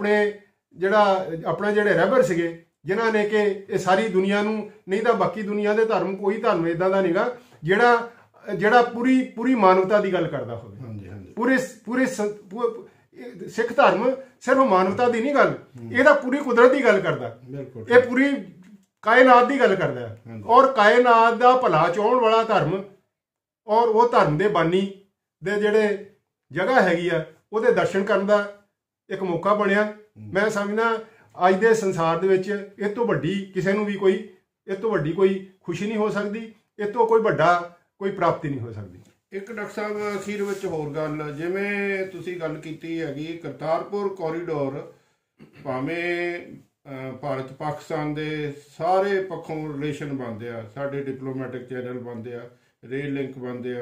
Speaker 3: ਜਿਹੜੇ ਰਹਿਬਰ ਸੀਗੇ, ਜਿਨ੍ਹਾਂ ਨੇ ਕਿ ਇਹ ਸਾਰੀ ਦੁਨੀਆ ਨੂੰ, ਨਹੀਂ ਤਾਂ ਬਾਕੀ ਦੁਨੀਆ ਦੇ ਧਰਮ, ਕੋਈ ਧਰਮ ਇਦਾਂ ਦਾ ਨਹੀਂਗਾ ਜਿਹੜਾ ਪੂਰੀ ਮਾਨਵਤਾ ਦੀ ਗੱਲ ਕਰਦਾ ਹੋਵੇ। ਪੂਰੇ ਸਿੱਖ ਧਰਮ ਸਿਰਫ ਮਾਨਵਤਾ ਦੀ ਨਹੀਂ ਗੱਲ, ਇਹਦਾ ਪੂਰੀ ਕੁਦਰਤ ਦੀ ਗੱਲ ਕਰਦਾ, ਇਹ ਪੂਰੀ ਕਾਇਨਾਤ ਦੀ ਗੱਲ ਕਰਦਾ ਹੈ, ਔਰ ਕਾਇਨਾਤ ਦਾ ਭਲਾ ਚਾਹੁਣ ਵਾਲਾ ਧਰਮ, ਔਰ ਉਹ ਧਰਮ ਦੇ ਬਾਨੀ ਦੇ ਜਿਹੜੇ ਜਗ੍ਹਾ ਹੈਗੀ ਆ ਉਹਦੇ ਦਰਸ਼ਨ ਕਰਨ ਦਾ ਇੱਕ ਮੌਕਾ ਬਣਿਆ। ਮੈਂ ਸਮਝਦਾ ਅੱਜ ਦੇ ਸੰਸਾਰ ਦੇ ਵਿੱਚ ਇਹ ਤੋਂ ਵੱਡੀ ਕਿਸੇ ਨੂੰ ਵੀ ਇਹ ਤੋਂ ਵੱਡੀ ਕੋਈ ਖੁਸ਼ੀ ਨਹੀਂ ਹੋ ਸਕਦੀ, ਇਹ ਤੋਂ ਕੋਈ ਪ੍ਰਾਪਤੀ ਨਹੀਂ ਹੋ ਸਕਦੀ।
Speaker 2: ਇੱਕ ਡਾਕਟਰ ਸਾਹਿਬ ਅਖੀਰ ਵਿੱਚ ਹੋਰ ਗੱਲ, ਜਿਵੇਂ ਤੁਸੀਂ ਗੱਲ ਕੀਤੀ ਹੈਗੀ ਕਰਤਾਰਪੁਰ ਕੋਰੀਡੋਰ, ਭਾਵੇਂ ਭਾਰਤ ਪਾਕਿਸਤਾਨ ਦੇ ਸਾਰੇ ਪੱਖੋਂ ਰਿਲੇਸ਼ਨ ਬਣਦੇ ਆ, ਸਾਡੇ ਡਿਪਲੋਮੈਟਿਕ ਚੈਨਲ ਬਣਦੇ ਆ, ਰੇਲ ਲਿੰਕ ਬਣਦੇ ਆ,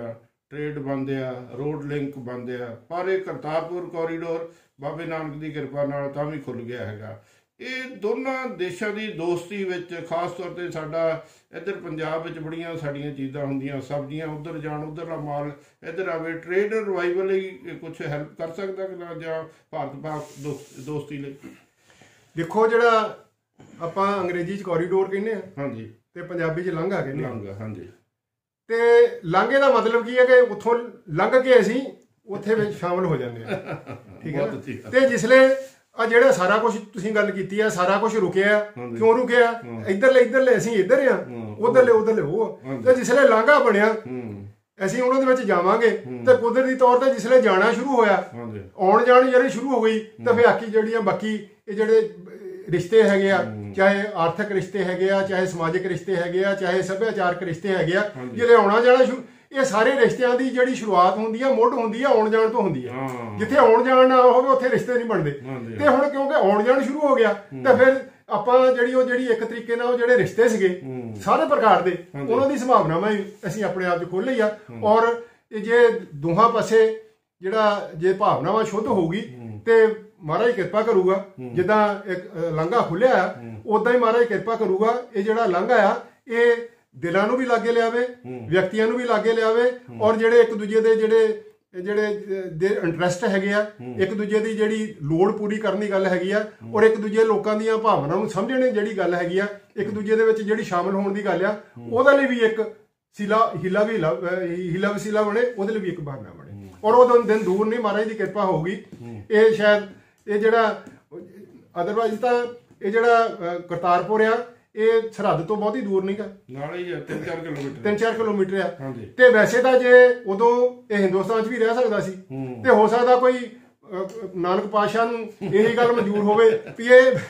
Speaker 2: ਟ੍ਰੇਡ ਬੰਦ ਆ, ਰੋਡ ਲਿੰਕ ਬੰਦ ਆ, ਪਰ ਇਹ ਕਰਤਾਰਪੁਰ ਕੋਰੀਡੋਰ ਬਾਬੇ ਨਾਨਕ ਦੀ ਕਿਰਪਾ ਨਾਲ ਤਾਂ ਵੀ ਖੁੱਲ ਗਿਆ ਹੈਗਾ। ਇਹ ਦੋਨਾਂ ਦੇਸ਼ਾਂ ਦੀ ਦੋਸਤੀ ਵਿੱਚ ਖਾਸ ਤੌਰ ਤੇ ਸਾਡਾ ਇੱਧਰ ਪੰਜਾਬ ਵਿੱਚ ਬੜੀਆਂ ਸਾਡੀਆਂ ਚੀਜ਼ਾਂ ਹੁੰਦੀਆਂ, ਸਬਜ਼ੀਆਂ ਉੱਧਰ ਜਾਣ, ਉੱਧਰਲਾ ਮਾਲ ਇੱਧਰ ਆਵੇ, ਟ੍ਰੇਡ ਰਿਵਾਈਵਲ ਲਈ ਕੁਝ ਹੈਲਪ ਕਰ ਸਕਦਾ ਕਿ ਨਾ, ਜਾਂ ਭਾਰਤ ਪਾਕ ਦੋਸਤੀ ਲਈ?
Speaker 3: ਦੇਖੋ, ਜਿਹੜਾ ਆਪਾਂ ਅੰਗਰੇਜ਼ੀ 'ਚ ਕੋਰੀਡੋਰ ਕਹਿੰਦੇ ਆ,
Speaker 2: ਹਾਂਜੀ,
Speaker 3: ਤੇ ਪੰਜਾਬੀ 'ਚ ਲਾਂਘਾ ਕਹਿੰਦੇ ਆ।
Speaker 2: ਲਾਂਘਾ, ਹਾਂਜੀ।
Speaker 3: ਤੇ ਲਾਂਘੇ ਦਾ ਮਤਲਬ ਕੀ ਹੈ ਕਿ ਉੱਥੋਂ ਲੰਘ ਕੇ ਅਸੀਂ ਉੱਥੇ ਵਿੱਚ ਸ਼ਾਮਲ ਹੋ ਜਾਂਦੇ ਆ। ਠੀਕ ਹੈ ਨਾ? ਤੇ ਜਿਸਲੇ ਆ ਜਿਹੜਾ ਸਾਰਾ ਕੁਝ ਤੁਸੀਂ ਗੱਲ ਕੀਤੀ ਆ, ਸਾਰਾ ਕੁਝ ਰੁਕਿਆ, ਕਿਉਂ ਰੁਕਿਆ? ਇੱਧਰਲੇ ਅਸੀਂ ਇੱਧਰ ਆ, ਉਧਰਲੇ ਉਹ। ਤੇ ਜਿਸਲੇ ਲਾਂਘਾ ਬਣਿਆ, ਅਸੀਂ ਉਹਨਾਂ ਦੇ ਵਿੱਚ ਜਾਵਾਂਗੇ, ਤੇ ਕੁਦਰਤੀ ਤੌਰ ਤੇ ਜਿਸਲੇ ਜਾਣਾ ਸ਼ੁਰੂ ਹੋਇਆ, ਆਉਣ ਜਾਣ ਜਿਹੜੀ ਸ਼ੁਰੂ ਹੋ ਗਈ, ਤਾਂ ਫਿਰ ਆਕੀ ਜਿਹੜੀਆਂ ਬਾਕੀ ਇਹ ਜਿਹੜੇ ਰਿਸ਼ਤੇ ਹੈਗੇ ਆ, ਚਾਹੇ ਆਰਥਿਕ ਰਿਸ਼ਤੇ ਹੈਗੇ ਆ, ਚਾਹੇ ਸਮਾਜਿਕ ਰਿਸ਼ਤੇ ਹੈਗੇ ਆ, ਚਾਹੇ ਸੱਭਿਆਚਾਰਕ ਰਿਸ਼ਤੇ ਹੈਗੇ ਆ, ਜਿਹੜੇ ਆਉਣਾ ਜਾਣਾ ਇਹ ਸਾਰੇ ਰਿਸ਼ਤਿਆਂ ਦੀ ਜਿਹੜੀ ਸ਼ੁਰੂਆਤ ਹੁੰਦੀ ਆ, ਮੁੱਢ ਹੁੰਦੀ ਆ ਆਉਣ ਜਾਣ ਤੋਂ ਹੁੰਦੀ ਆ। ਜਿੱਥੇ ਆਉਣ ਜਾਣ ਨਾ ਹੋਵੇ ਉੱਥੇ ਰਿਸ਼ਤੇ ਨਹੀਂ ਬਣਦੇ। ਤੇ ਹੁਣ ਕਿਉਂਕਿ ਆਉਣ ਜਾਣ ਸ਼ੁਰੂ ਹੋ ਗਿਆ, ਤਾਂ ਫਿਰ ਆਪਾਂ ਜਿਹੜੀ ਇੱਕ ਤਰੀਕੇ ਨਾਲ ਉਹ ਜਿਹੜੇ ਰਿਸ਼ਤੇ ਸੀਗੇ ਸਾਰੇ ਪ੍ਰਕਾਰ ਦੇ, ਉਹਨਾਂ ਦੀ ਸੰਭਾਵਨਾਵਾਂ ਅਸੀਂ ਆਪਣੇ ਆਪ 'ਚ ਖੋਲ੍ਹ ਲਈ ਆ। ਔਰ ਜੇ ਦੋਹਾਂ ਪਾਸੇ ਜੇ ਭਾਵਨਾਵਾਂ ਸ਼ੁੱਧ ਹੋਊਗੀ ਤੇ ਮਹਾਰਾਜ ਕਿਰਪਾ ਕਰੂਗਾ। ਜਿੱਦਾਂ ਇੱਕ ਲਾਂਘਾ ਖੁੱਲਿਆ ਆ, ਉਦਾਂ ਹੀ ਮਹਾਰਾਜ ਕਿਰਪਾ ਕਰੂਗਾ ਇਹ ਜਿਹੜਾ ਲਾਂਘਾ ਆ ਇਹ ਦਿਲਾਂ ਨੂੰ ਵੀ ਲਾਗੇ ਲਿਆਵੇ, ਵਿਅਕਤੀਆਂ ਨੂੰ ਵੀ ਲਾਗੇ ਲਿਆਵੇ, ਔਰ ਜਿਹੜੇ ਇੱਕ ਦੂਜੇ ਦੇ ਜਿਹੜੇ ਇੰਟਰਸਟ ਹੈਗੇ ਆ, ਇੱਕ ਦੂਜੇ ਦੀ ਜਿਹੜੀ ਲੋੜ ਪੂਰੀ ਕਰਨ ਦੀ ਗੱਲ ਹੈਗੀ ਆ, ਔਰ ਇੱਕ ਦੂਜੇ ਲੋਕਾਂ ਦੀਆਂ ਭਾਵਨਾਵਾਂ ਨੂੰ ਸਮਝਣ ਦੀ ਜਿਹੜੀ ਗੱਲ ਹੈਗੀ ਆ, ਇੱਕ ਦੂਜੇ ਦੇ ਵਿੱਚ ਜਿਹੜੀ ਸ਼ਾਮਲ ਹੋਣ ਦੀ ਗੱਲ ਆ, ਉਹਦੇ ਲਈ ਵੀ ਇੱਕ ਹੀਲਾ ਵਸੀਲਾ ਬਣੇ, ਉਹਦੇ ਲਈ ਵੀ ਇੱਕ ਬਹਾਨਾ ਬਣੇ। ਔਰ ਉਹ ਦਿਨ ਦੂਰ ਨਹੀਂ, ਮਹਾਰਾਜ ਦੀ ਕਿਰਪਾ ਹੋਊਗੀ। ਇਹ ਸ਼ਾਇਦ ਇਹ ਜਿਹੜਾ ਅਦਰਵਾਈਜ਼ ਤਾਂ ਇਹ ਜਿਹੜਾ ਕਰਤਾਰਪੁਰ ਆ, ਇਹ ਸਰਹੱਦ ਤੋਂ ਬਹੁਤੀ ਦੂਰ ਨਹੀਂਗਾ,
Speaker 2: ਨਾਲ ਹੀ
Speaker 3: 3-4 ਕਿਲੋਮੀਟਰ ਆ। ਤੇ ਵੈਸੇ ਤਾਂ ਜੇ ਉਦੋਂ ਇਹ ਹਿੰਦੁਸਤਾਨ 'ਚ ਵੀ ਰਹਿ ਸਕਦਾ ਸੀ, ਤੇ ਹੋ ਸਕਦਾ ਕੋਈ ਨਾਨਕ ਪਾਤਸ਼ਾਹ ਨੂੰ ਇਹੀ ਗੱਲ ਮਨਜ਼ੂਰ ਹੋਵੇ ਵੀ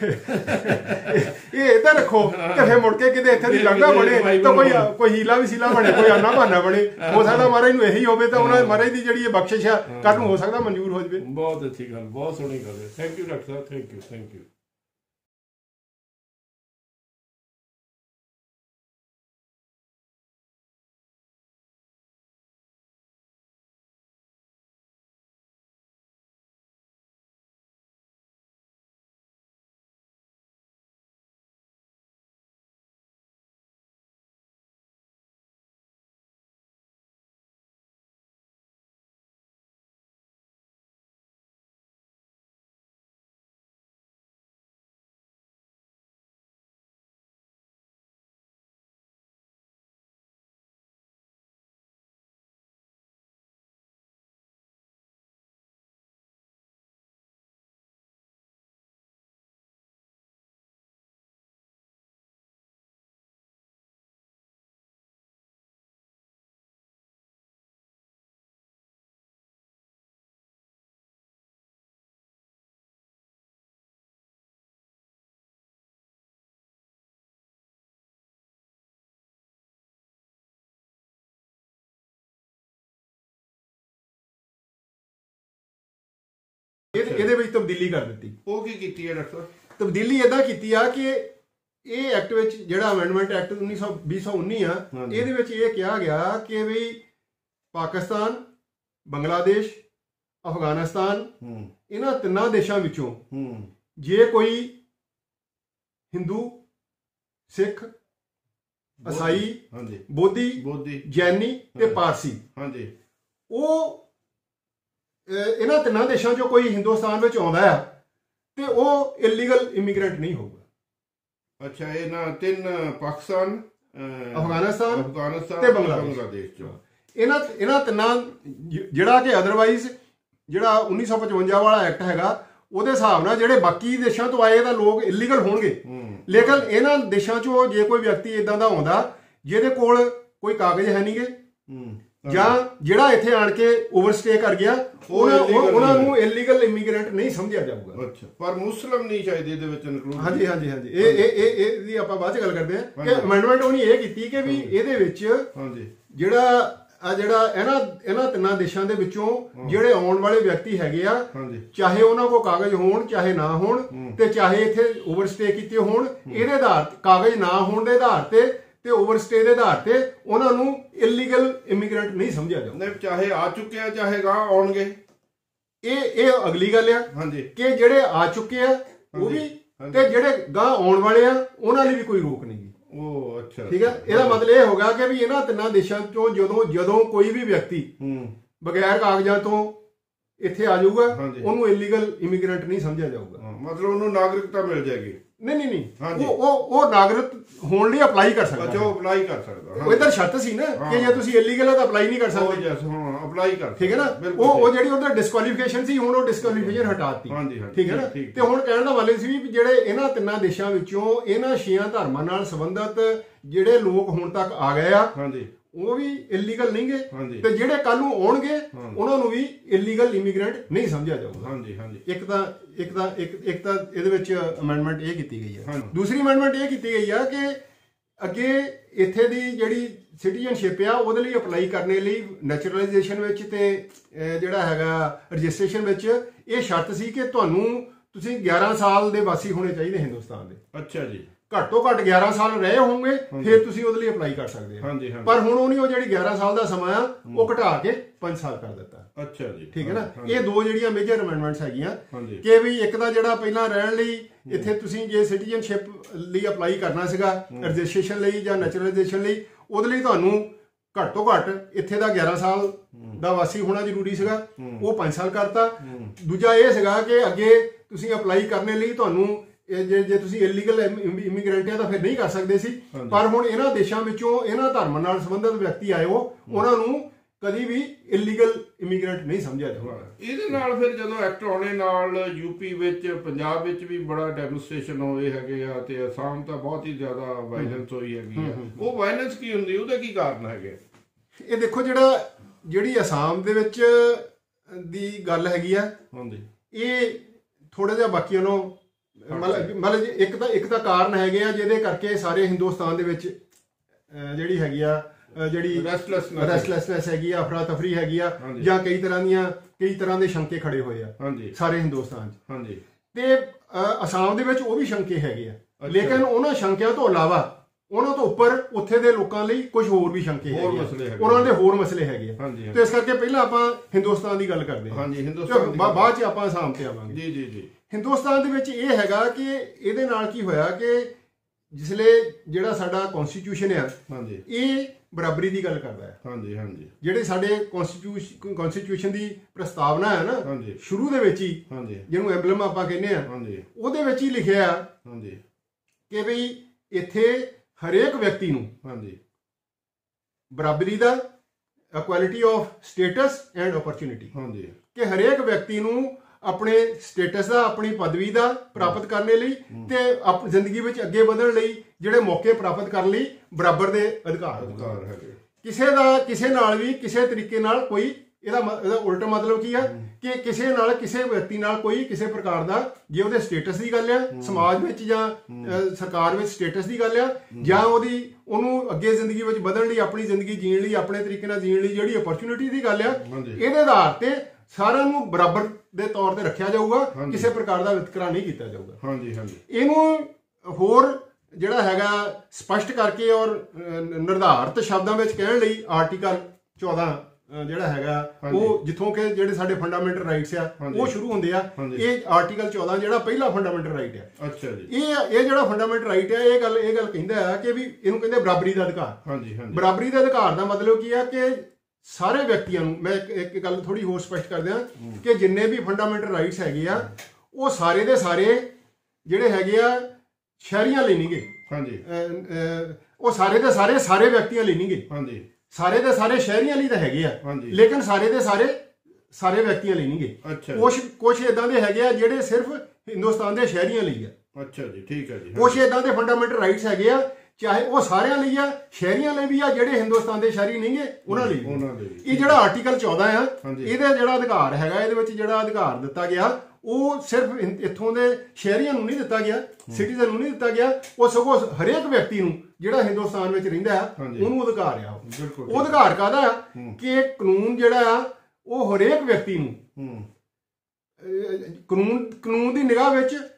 Speaker 3: ਇਹ ਇੱਧਰ ਰੱਖੋ, ਤੇ ਫਿਰ ਮੁੜ ਕੇ ਕਿਤੇ ਇੱਥੇ ਦੀ ਲਾਂਘਾ ਬਣੇ, ਤਾਂ ਕੋਈ ਹੀਲਾ ਵਸੀਲਾ ਬਣੇ, ਕੋਈ ਆਨਾ ਬਹਾਨਾ ਬਣੇ। ਹੋ ਸਕਦਾ ਮਹਾਰਾਜ ਨੂੰ ਇਹੀ ਹੋਵੇ, ਤਾਂ ਉਹਨਾਂ ਮਹਾਰਾਜ ਦੀ ਜਿਹੜੀ ਇਹ ਬਖਸ਼ਿਸ਼ ਆ ਕੱਲ੍ਹ ਨੂੰ ਹੋ ਸਕਦਾ ਮਨਜ਼ੂਰ ਹੋ ਜਾਵੇ।
Speaker 2: ਬਹੁਤ ਅੱਛੀ ਗੱਲ, ਬਹੁਤ ਸੋਹਣੀ ਗੱਲ ਹੈ। ਥੈਂਕ ਯੂ ਡਾਕਟਰ ਸਾਹਿਬ, ਥੈਂਕ ਯੂ।
Speaker 3: ਇਹਦੇ ਵਿੱਚ ਤਬਦੀਲੀ ਕਰ ਦਿੱਤੀ।
Speaker 2: ਉਹ ਕੀ ਕੀਤੀ ਹੈ ਡਾਕਟਰ?
Speaker 3: ਤਬਦੀਲੀ ਇਦਾਂ ਕੀਤੀ ਆ ਕਿ ਇਹ ਐਕਟ ਵਿੱਚ ਜਿਹੜਾ ਅਮੈਂਡਮੈਂਟ ਐਕਟ 2019 ਆ, ਇਹਦੇ ਵਿੱਚ ਇਹ ਕਿਹਾ ਗਿਆ ਕਿ ਵੀ ਪਾਕਿਸਤਾਨ, ਬੰਗਲਾਦੇਸ਼, ਅਫਗਾਨਿਸਤਾਨ, ਇਹਨਾਂ ਤਿੰਨਾਂ ਦੇਸ਼ਾਂ ਵਿੱਚੋਂ ਜੇ ਕੋਈ ਹਿੰਦੂ, ਸਿੱਖ, ਈਸਾਈ, ਬੋਧੀ, ਜੈਨੀ ਤੇ ਪਾਰਸੀ, ਉਹ ਇਹਨਾਂ ਤਿੰਨਾਂ ਦੇਸ਼ਾਂ 'ਚੋਂ ਕੋਈ ਹਿੰਦੁਸਤਾਨ ਵਿੱਚ ਆਉਂਦਾ ਆ ਤੇ ਉਹ ਇਲੀਗਲ ਇਮੀਗ੍ਰੈਂਟ ਨਹੀਂ ਹੋਊਗਾ।
Speaker 2: ਅੱਛਾ, ਇਹਨਾਂ ਤਿੰਨ ਪਾਕਿਸਤਾਨ,
Speaker 3: ਅਫਗਾਨਿਸਤਾਨ
Speaker 2: ਤੇ ਬੰਗਲਾਦੇਸ਼ 'ਚੋਂ
Speaker 3: ਇਹਨਾਂ ਤਿੰਨਾਂ ਜਿਹੜਾ ਕਿ ਅਦਰਵਾਈਜ਼ ਜਿਹੜਾ 1955 ਵਾਲਾ ਐਕਟ ਹੈਗਾ, ਉਹਦੇ ਹਿਸਾਬ ਨਾਲ ਜਿਹੜੇ ਬਾਕੀ ਦੇਸ਼ਾਂ ਤੋਂ ਆਏ ਤਾਂ ਲੋਕ ਇਲੀਗਲ ਹੋਣਗੇ। ਲੇਕਿਨ ਇਹਨਾਂ ਦੇਸ਼ਾਂ 'ਚੋਂ ਜੇ ਕੋਈ ਵਿਅਕਤੀ ਇਦਾਂ ਦਾ ਆਉਂਦਾ ਜਿਹਦੇ ਕੋਲ ਕੋਈ ਕਾਗਜ਼ ਹੈ ਨਹੀਂਗੇ, ਜਾਂ ਜਿਹੜਾ ਇੱਥੇ ਆਣ ਕੇ ਓਵਰਸਟੇ ਕਰ ਗਿਆ, ਉਹਨਾਂ ਨੂੰ ਇਲੀਗਲ ਇਮੀਗ੍ਰੈਂਟ ਨਹੀਂ ਸਮਝਿਆ ਜਾਊਗਾ।
Speaker 2: ਅੱਛਾ, ਪਰ ਮੁਸਲਮ ਨਹੀਂ ਚਾਹੀਦੇ ਇਹਦੇ ਵਿੱਚ ਇਨਕਲੂਡ?
Speaker 3: ਹਾਂਜੀ। ਇਹਦੀ ਆਪਾਂ ਬਾਅਦ ਚ ਗੱਲ ਕਰਦੇ ਹਾਂ ਕਿ ਅਮੈਂਡਮੈਂਟ ਉਹਨੇ ਇਹ ਕੀਤੀ ਕਿ ਵੀ ਇਹਦੇ ਵਿੱਚ ਜਿਹੜਾ ਇਹਨਾਂ ਤਿੰਨਾਂ ਦੇਸ਼ਾਂ ਦੇ ਵਿੱਚੋਂ ਜਿਹੜੇ ਆਉਣ ਵਾਲੇ ਵਿਅਕਤੀ ਹੈਗੇ ਆ, ਚਾਹੇ ਉਹਨਾਂ ਕੋਲ ਕਾਗਜ਼ ਹੋਣ ਚਾਹੇ ਨਾ ਹੋਣ, ਤੇ ਚਾਹੇ ਇੱਥੇ ਓਵਰਸਟੇ ਕੀਤੇ ਹੋਣ, ਇਹਦੇ ਆਧਾਰ ਕਾਗਜ਼ ਨਾ ਹੋਣ ਦੇ ਆਧਾਰ ਤੇ ਤੇ ਓਵਰਸਟੇ ਦੇ ਆਧਾਰ ਤੇ ਉਹਨਾਂ ਨੂੰ ਇਲੀਗਲ ਇਮੀਗ੍ਰੈਂਟ ਨਹੀਂ ਸਮਝਿਆ ਜਾਊਗਾ।
Speaker 2: ਨਹੀਂ, ਚਾਹੇ ਆ ਚੁੱਕੇ ਆ ਚਾਹੇ ਗਾਂ ਆਉਣਗੇ,
Speaker 3: ਇਹ ਅਗਲੀ ਗੱਲ ਆ
Speaker 2: ਹਾਂਜੀ,
Speaker 3: ਕਿ ਜਿਹੜੇ ਆ ਚੁੱਕੇ ਆ ਉਹ ਵੀ ਤੇ ਜਿਹੜੇ ਗਾਂ ਆਉਣ ਵਾਲੇ ਆ ਉਹਨਾਂ ਲਈ ਵੀ ਕੋਈ ਰੋਕ ਨਹੀਂ।
Speaker 2: ਉਹ ਅੱਛਾ,
Speaker 3: ਠੀਕ ਹੈ। ਇਹਦਾ ਮਤਲਬ ਇਹ ਹੋਗਾ ਕਿ ਵੀ ਇਹਨਾਂ ਤਿੰਨਾਂ ਦੇਸ਼ਾਂ ਚੋਂ ਜਦੋਂ ਕੋਈ ਵੀ ਵਿਅਕਤੀ ਬਗੈਰ ਕਾਗਜ਼ਾਂ ਤੋਂ ਇੱਥੇ ਆ ਜਾਊਗਾ ਉਹਨੂੰ ਇਲੀਗਲ ਇਮੀਗ੍ਰੈਂਟ ਨਹੀਂ ਸਮਝਿਆ ਜਾਊਗਾ।
Speaker 2: ਮਤਲਬ ਉਹਨੂੰ ਨਾਗਰਿਕਤਾ ਮਿਲ ਜਾਏਗੀ।
Speaker 3: ਨਹੀਂ, ਉਹ ਨਾਗਰਿਕ ਹੋਣ ਲਈ ਅਪਲਾਈ ਕਰ ਸਕਦਾ।
Speaker 2: ਅੱਛਾ, ਉਹ ਅਪਲਾਈ ਕਰ ਸਕਦਾ।
Speaker 3: ਉਹ ਇਧਰ ਸ਼ਰਤ ਸੀ ਨਾ ਕਿ ਜੇ ਤੁਸੀਂ ਇਲੀਗਲ ਹੈ ਤਾਂ ਅਪਲਾਈ ਨਹੀਂ ਕਰ ਸਕਦੇ।
Speaker 2: ਹਾਂ, ਅਪਲਾਈ ਕਰ,
Speaker 3: ਠੀਕ ਹੈ ਨਾ। ਉਹ ਜਿਹੜੀ ਉਹਦਾ ਡਿਸਕੁਆਲੀਫਿਕੇਸ਼ਨ ਸੀ, ਹੁਣ ਉਹ ਡਿਸਕੁਆਲੀਫਿਕੇਸ਼ਨ ਹਟਾਤੀ। ਠੀਕ ਹੈ ਨਾ। ਤੇ ਹੁਣ ਕਹਿਣ ਦਾ ਮਤਲਬ ਸੀ ਵੀ ਜਿਹੜੇ ਇਹਨਾਂ ਤਿੰਨਾਂ ਦੇਸ਼ਾਂ ਵਿੱਚੋਂ ਇਹਨਾਂ 6 ਧਰਮਾਂ ਨਾਲ ਸੰਬੰਧਿਤ ਜਿਹੜੇ ਲੋਕ ਹੁਣ ਤੱਕ ਆ ਗਏ ਆ ਉਹ ਵੀ ਇਲੀਗਲ ਨਹੀਂ ਗਏ, ਤੇ ਜਿਹੜੇ ਕੱਲ ਨੂੰ ਆਉਣਗੇ ਉਹਨਾਂ ਨੂੰ ਵੀ ਇਲੀਗਲ ਇਮੀਗ੍ਰੈਂਟ ਨਹੀਂ ਸਮਝਿਆ ਜਾਊਗਾ। ਇੱਕ ਤਾਂ ਇਹਦੇ ਵਿੱਚ ਅਮੈਂਡਮੈਂਟ ਇਹ ਕੀਤੀ ਗਈ ਹੈ। ਦੂਸਰੀ ਅਮੈਂਡਮੈਂਟ ਇਹ ਕੀਤੀ ਗਈ ਆ ਕਿ ਅੱਗੇ ਇੱਥੇ ਦੀ ਜਿਹੜੀ ਸਿਟੀਜ਼ਨਸ਼ਿਪ ਆ ਉਹਦੇ ਲਈ ਅਪਲਾਈ ਕਰਨੇ ਲਈ ਨੈਚੁਰਲਾਈਜੇਸ਼ਨ ਵਿੱਚ ਤੇ ਜਿਹੜਾ ਹੈਗਾ ਰਜਿਸਟ੍ਰੇਸ਼ਨ ਵਿੱਚ ਇਹ ਸ਼ਰਤ ਸੀ ਕਿ ਤੁਸੀਂ 11 ਸਾਲ ਦੇ ਵਾਸੀ ਹੋਣੇ ਚਾਹੀਦੇ ਹਿੰਦੁਸਤਾਨ ਦੇ।
Speaker 2: ਅੱਛਾ ਜੀ।
Speaker 3: ਘੱਟ ਤੋਂ ਘੱਟ 11 ਸਾਲ ਰਹੇ ਹੋਣਗੇ ਫਿਰ ਤੁਸੀਂ ਉਹਦੇ ਲਈ ਅਪਲਾਈ ਕਰ ਸਕਦੇ ਹੋ। ਪਰ ਹੁਣ ਉਹ ਜਿਹੜੀ 11 ਸਾਲ ਦਾ ਸਮਾਂ ਆ ਉਹ ਘਟਾ ਕੇ 5 ਸਾਲ ਕਰ ਦਿੱਤਾ।
Speaker 2: ਅੱਛਾ ਜੀ।
Speaker 3: ਠੀਕ ਹੈ ਨਾ। ਇਹ ਦੋ ਜਿਹੜੀਆਂ ਮੇਜਰ ਅਮੈਂਡਮੈਂਟਸ ਹੈਗੀਆਂ ਕਿ ਵੀ ਇੱਕ ਤਾਂ ਜਿਹੜਾ ਪਹਿਲਾਂ ਰਹਿਣ ਲਈ ਇੱਥੇ ਤੁਸੀਂ ਜੇ ਸਿਟੀਜ਼ਨਸ਼ਿਪ ਲਈ ਅਪਲਾਈ ਕਰਨਾ ਸੀਗਾ ਰਜਿਸਟ੍ਰੇਸ਼ਨ ਲਈ ਜਾਂ ਨੈਚੁਰਲਾਈਜੇਸ਼ਨ ਲਈ, ਉਹਦੇ ਲਈ ਤੁਹਾਨੂੰ ਘੱਟ ਤੋਂ ਘੱਟ ਇੱਥੇ ਦਾ 11 ਸਾਲ ਦਾ ਵਾਸੀ ਹੋਣਾ ਜ਼ਰੂਰੀ ਸੀਗਾ, ਉਹ 5 ਸਾਲ ਕਰਤਾ। ਦੂਜਾ ਇਹ ਸੀਗਾ ਕਿ ਅੱਗੇ ਤੁਸੀਂ ਅਪਲਾਈ ਕਰਨੇ ਲਈ ਤੁਹਾਨੂੰ ਜੇ ਤੁਸੀਂ ਇਲੀਗਲ ਇਮੀਗ੍ਰੈਂਟ ਆ ਤਾਂ ਫਿਰ ਨਹੀਂ ਕਰ ਸਕਦੇ ਸੀ, ਪਰ ਹੁਣ ਇਹਨਾਂ ਦੇਸ਼ਾਂ ਵਿੱਚੋਂ ਇਹਨਾਂ ਧਰਮਾਂ ਨਾਲ ਸੰਬੰਧਿਤ ਵਿਅਕਤੀ ਆਏ ਹੋ ਉਹਨਾਂ ਨੂੰ ਕਦੀ ਵੀ ਇਲੀਗਲ ਇਮੀਗ੍ਰੈਂਟ ਨਹੀਂ ਸਮਝਿਆ ਜਾਊਗਾ।
Speaker 2: ਇਹਦੇ ਨਾਲ ਫਿਰ ਜਦੋਂ ਐਕਟ ਆਉਣੇ ਨਾਲ ਯੂਪੀ ਵਿੱਚ ਪੰਜਾਬ ਵਿੱਚ ਵੀ ਬੜਾ ਡੈਮੋਨਸਟ੍ਰੇਸ਼ਨ ਹੋਏ ਹੈਗੇ ਆ ਤੇ ਅਸਾਮ ਤਾਂ ਬਹੁਤ ਹੀ ਜ਼ਿਆਦਾ ਵਾਇਲੈਂਸ ਹੋਈ ਹੈਗੀ ਆ। ਉਹ ਵਾਇਲੈਂਸ ਕੀ ਹੁੰਦੀ, ਉਹਦੇ ਕੀ ਕਾਰਨ ਹੈਗੇ? ਇਹ
Speaker 3: ਦੇਖੋ ਜਿਹੜੀ ਅਸਾਮ ਦੇ ਵਿੱਚ ਦੀ ਗੱਲ ਹੈਗੀ ਆ ਇਹ ਥੋੜਾ ਜਿਹਾ ਬਾਕੀਆਂ ਨੂੰ ਮਤਲਬ ਇੱਕ ਤਾਂ ਕਾਰਨ ਹੈਗੇ ਆ ਜਿਹਦੇ ਕਰਕੇ ਸਾਰੇ ਹਿੰਦੁਸਤਾਨ ਦੇ ਵਿੱਚ ਜਿਹੜੀ ਹੈਗੀ ਆ ਜਿਹੜੀ ਰੈਸਟਲੈਸਨੈਸ ਹੈਗੀ ਆ, ਅਫਰਾ ਤਫਰੀ ਹੈਗੀ ਆ, ਜਾਂ ਕਈ ਤਰ੍ਹਾਂ ਦੇ ਸ਼ੰਕੇ ਖੜੇ ਹੋਏ ਆ ਸਾਰੇ ਹਿੰਦੁਸਤਾਨ 'ਚ। ਤੇ ਅਸਾਮ ਦੇ ਵਿੱਚ ਉਹ ਵੀ ਸ਼ੰਕੇ ਹੈਗੇ ਆ, ਲੇਕਿਨ ਉਹਨਾਂ ਸ਼ੰਕਿਆਂ ਤੋਂ ਇਲਾਵਾ ਉਹਨਾਂ ਤੋਂ ਉੱਪਰ ਉੱਥੇ ਦੇ ਲੋਕਾਂ ਲਈ ਕੁਝ ਹੋਰ ਵੀ ਸ਼ੰਕੇ ਹੈਗੇ, ਉਹਨਾਂ ਦੇ ਹੋਰ ਮਸਲੇ ਹੈਗੇ ਆ। ਤੇ ਇਸ ਕਰਕੇ ਪਹਿਲਾਂ ਆਪਾਂ ਹਿੰਦੁਸਤਾਨ ਦੀ ਗੱਲ ਕਰਦੇ ਹਾਂ, ਬਾਅਦ 'ਚ ਆਪਾਂ ਅਸਾਮ ਤੇ ਆਵਾਂਗੇ। ਜੀ। ਹਿੰਦੁਸਤਾਨ ਦੇ ਵਿੱਚ ਇਹ ਹੈਗਾ ਕਿ ਇਹਦੇ ਨਾਲ ਕੀ ਹੋਇਆ ਕਿ ਜਿਸਲੇ ਜਿਹੜਾ ਸਾਡਾ ਕਨਸਟੀਟਿਊਸ਼ਨ ਆ ਇਹ ਬਰਾਬਰੀ ਦੀ ਗੱਲ ਕਰਦਾ ਹੈ। ਜਿਹੜੇ ਸਾਡੇ ਕਨਸਟੀਟਿਊਸ਼ਨ ਦੀ ਪ੍ਰਸਤਾਵਨਾ ਹੈ ਨਾ ਸ਼ੁਰੂ ਦੇ ਵਿੱਚ ਹੀ, ਜਿਹਨੂੰ ਐਮਬਲਮ ਆਪਾਂ ਕਹਿੰਦੇ ਆ, ਉਹਦੇ ਵਿੱਚ ਹੀ ਲਿਖਿਆ ਕਿ ਬਈ ਇੱਥੇ ਹਰੇਕ ਵਿਅਕਤੀ ਨੂੰ ਬਰਾਬਰੀ ਦਾ equality of status and opportunity, ਕਿ ਹਰੇਕ ਵਿਅਕਤੀ ਨੂੰ ਆਪਣੇ ਸਟੇਟਸ ਦਾ, ਆਪਣੀ ਪਦਵੀ ਦਾ ਪ੍ਰਾਪਤ ਕਰਨ ਲਈ ਤੇ ਆਪਣੀ ਜ਼ਿੰਦਗੀ ਵਿੱਚ ਅੱਗੇ ਵਧਣ ਲਈ ਜਿਹੜੇ ਮੌਕੇ ਪ੍ਰਾਪਤ ਕਰਨ ਲਈ ਬਰਾਬਰ ਦੇ ਅਧਿਕਾਰ ਹੈਗੇ। ਕਿਸੇ ਨਾਲ ਵੀ ਕਿਸੇ ਤਰੀਕੇ ਨਾਲ ਕੋਈ ਇਹਦਾ ਉਲਟਾ ਮਤਲਬ ਕੀ ਆ ਕਿ ਕਿਸੇ ਵਿਅਕਤੀ ਨਾਲ ਕੋਈ ਕਿਸੇ ਪ੍ਰਕਾਰ ਦਾ, ਜੇ ਉਹਦੇ ਸਟੇਟਸ ਦੀ ਗੱਲ ਆ ਸਮਾਜ ਵਿੱਚ ਜਾਂ ਸਰਕਾਰ ਵਿੱਚ ਸਟੇਟਸ ਦੀ ਗੱਲ ਆ, ਜਾਂ ਉਹਨੂੰ ਅੱਗੇ ਜ਼ਿੰਦਗੀ ਵਿੱਚ ਵਧਣ ਲਈ, ਆਪਣੀ ਜ਼ਿੰਦਗੀ ਜੀਣ ਲਈ, ਆਪਣੇ ਤਰੀਕੇ ਨਾਲ ਜੀਣ ਲਈ ਜਿਹੜੀ ਓਪਰਚੁਨਿਟੀ ਦੀ ਗੱਲ ਆ, ਇਹਦੇ ਆਧਾਰ ਤੇ ਸਾਰਿਆਂ ਨੂੰ ਬਰਾਬਰ ਦੇ ਤੌਰ ਤੇ ਰੱਖਿਆ ਜਾਊਗਾ, ਕਿਸੇ ਪ੍ਰਕਾਰ ਦਾ ਵਿਤਕਰਾ ਨਹੀਂ ਕੀਤਾ ਜਾਊਗਾ। ਇਹਨੂੰ ਹੋਰ ਜਿਹੜਾ ਹੈਗਾ ਸਪਸ਼ਟ ਕਰਕੇ ਔਰ ਨਿਰਧਾਰਤ ਸ਼ਬਦਾਂ ਵਿੱਚ ਕਹਿਣ ਲਈ ਆਰਟੀਕਲ 14 ਜਿਹੜਾ ਹੈਗਾ ਉਹ ਜਿੱਥੋਂ ਕਿ ਜਿਹੜੇ ਸਾਡੇ ਫੰਡਾਮੈਂਟਲ ਰਾਈਟਸ ਆ ਉਹ ਸ਼ੁਰੂ ਹੁੰਦੇ ਆ, ਇਹ ਆਰਟੀਕਲ 14 ਜਿਹੜਾ ਪਹਿਲਾ ਫੰਡਾਮੈਂਟਲ ਰਾਈਟ ਆ। ਅੱਛਾ ਜੀ। ਇਹ ਜਿਹੜਾ ਫੰਡਾਮੈਂਟਲ ਰਾਈਟ ਆ ਇਹ ਗੱਲ ਕਹਿੰਦਾ ਹੈ ਕਿ ਵੀ ਇਹਨੂੰ ਕਹਿੰਦੇ ਬਰਾਬਰੀ ਦਾ ਅਧਿਕਾਰ। ਬਰਾਬਰੀ ਦੇ ਅਧਿਕਾਰ ਦਾ ਮਤਲਬ ਕੀ ਆ ਕਿ ਸਾਰੇ ਵਿਅਕਤੀਆਂ ਨੂੰ, ਮੈਂ ਇੱਕ ਗੱਲ ਥੋੜੀ ਹੋਰ ਸਪਸ਼ਟ ਕਰ ਦਿਆਂ ਕਿ ਜਿੰਨੇ ਵੀ ਫੰਡਾਮੈਂਟਲ ਰਾਈਟਸ ਹੈਗੇ ਆ ਉਹ ਸਾਰੇ ਦੇ ਸਾਰੇ ਜਿਹੜੇ ਹੈਗੇ ਆ ਸ਼ਹਿਰੀਆਂ ਲਈ ਨਹੀਂਗੇ, ਉਹ ਸਾਰੇ ਦੇ ਸਾਰੇ ਵਿਅਕਤੀਆਂ ਲਈ ਨਹੀਂਗੇ, ਸਾਰੇ ਦੇ ਸਾਰੇ ਸ਼ਹਿਰੀਆਂ ਲਈ ਤਾਂ ਹੈਗੇ ਆ, ਲੇਕਿਨ ਸਾਰੇ ਦੇ ਸਾਰੇ ਵਿਅਕਤੀਆਂ ਲਈ ਨਹੀਂਗੇ। ਕੁਝ ਇਦਾਂ ਦੇ ਹੈਗੇ ਆ ਜਿਹੜੇ ਸਿਰਫ ਹਿੰਦੁਸਤਾਨ ਦੇ ਸ਼ਹਿਰੀਆਂ ਲਈ ਆ। ਅੱਛਾ ਜੀ, ਠੀਕ ਹੈ ਜੀ। ਕੁਝ ਇਦਾਂ ਦੇ ਫੰਡਾਮੈਂਟਲ ਰਾਈਟਸ ਹੈਗੇ ਆ ਚਾਹੇ ਉਹ ਸਾਰਿਆਂ ਲਈ ਆ, ਸ਼ਹਿਰੀਆਂ ਲਈ ਵੀ ਆ, ਜਿਹੜੇ ਹਿੰਦੁਸਤਾਨ ਦੇ ਸ਼ਹਿਰੀ ਨਹੀਂਗੇ ਉਹਨਾਂ ਲਈ। ਇਹ ਜਿਹੜਾ ਆਰਟੀਕਲ 14 ਆ ਇਹਦਾ ਜਿਹੜਾ ਅਧਿਕਾਰ ਹੈਗਾ, ਇਹਦੇ ਵਿੱਚ ਜਿਹੜਾ ਅਧਿਕਾਰ ਦਿੱਤਾ ਗਿਆ ਉਹ ਸਿਰਫ ਇੱਥੋਂ ਦੇ ਸ਼ਹਿਰੀਆਂ ਨੂੰ ਨਹੀਂ ਦਿੱਤਾ ਗਿਆ, ਸਿਟੀਜ਼ਨ ਨੂੰ ਨਹੀਂ ਦਿੱਤਾ ਗਿਆ, ਉਹ ਸਗੋਂ ਹਰੇਕ ਵਿਅਕਤੀ ਨੂੰ ਜਿਹੜਾ ਹਿੰਦੁਸਤਾਨ ਵਿੱਚ ਰਹਿੰਦਾ ਆ ਉਹਨੂੰ ਅਧਿਕਾਰ ਆ। ਉਹ ਅਧਿਕਾਰ ਕਾਹਦਾ ਆ ਕਿ ਕਾਨੂੰਨ ਜਿਹੜਾ ਆ ਉਹ ਹਰੇਕ ਵਿਅਕਤੀ ਨੂੰ ਕਾਨੂੰਨ ਦੀ ਨਿਗਾਹ ਵਿੱਚ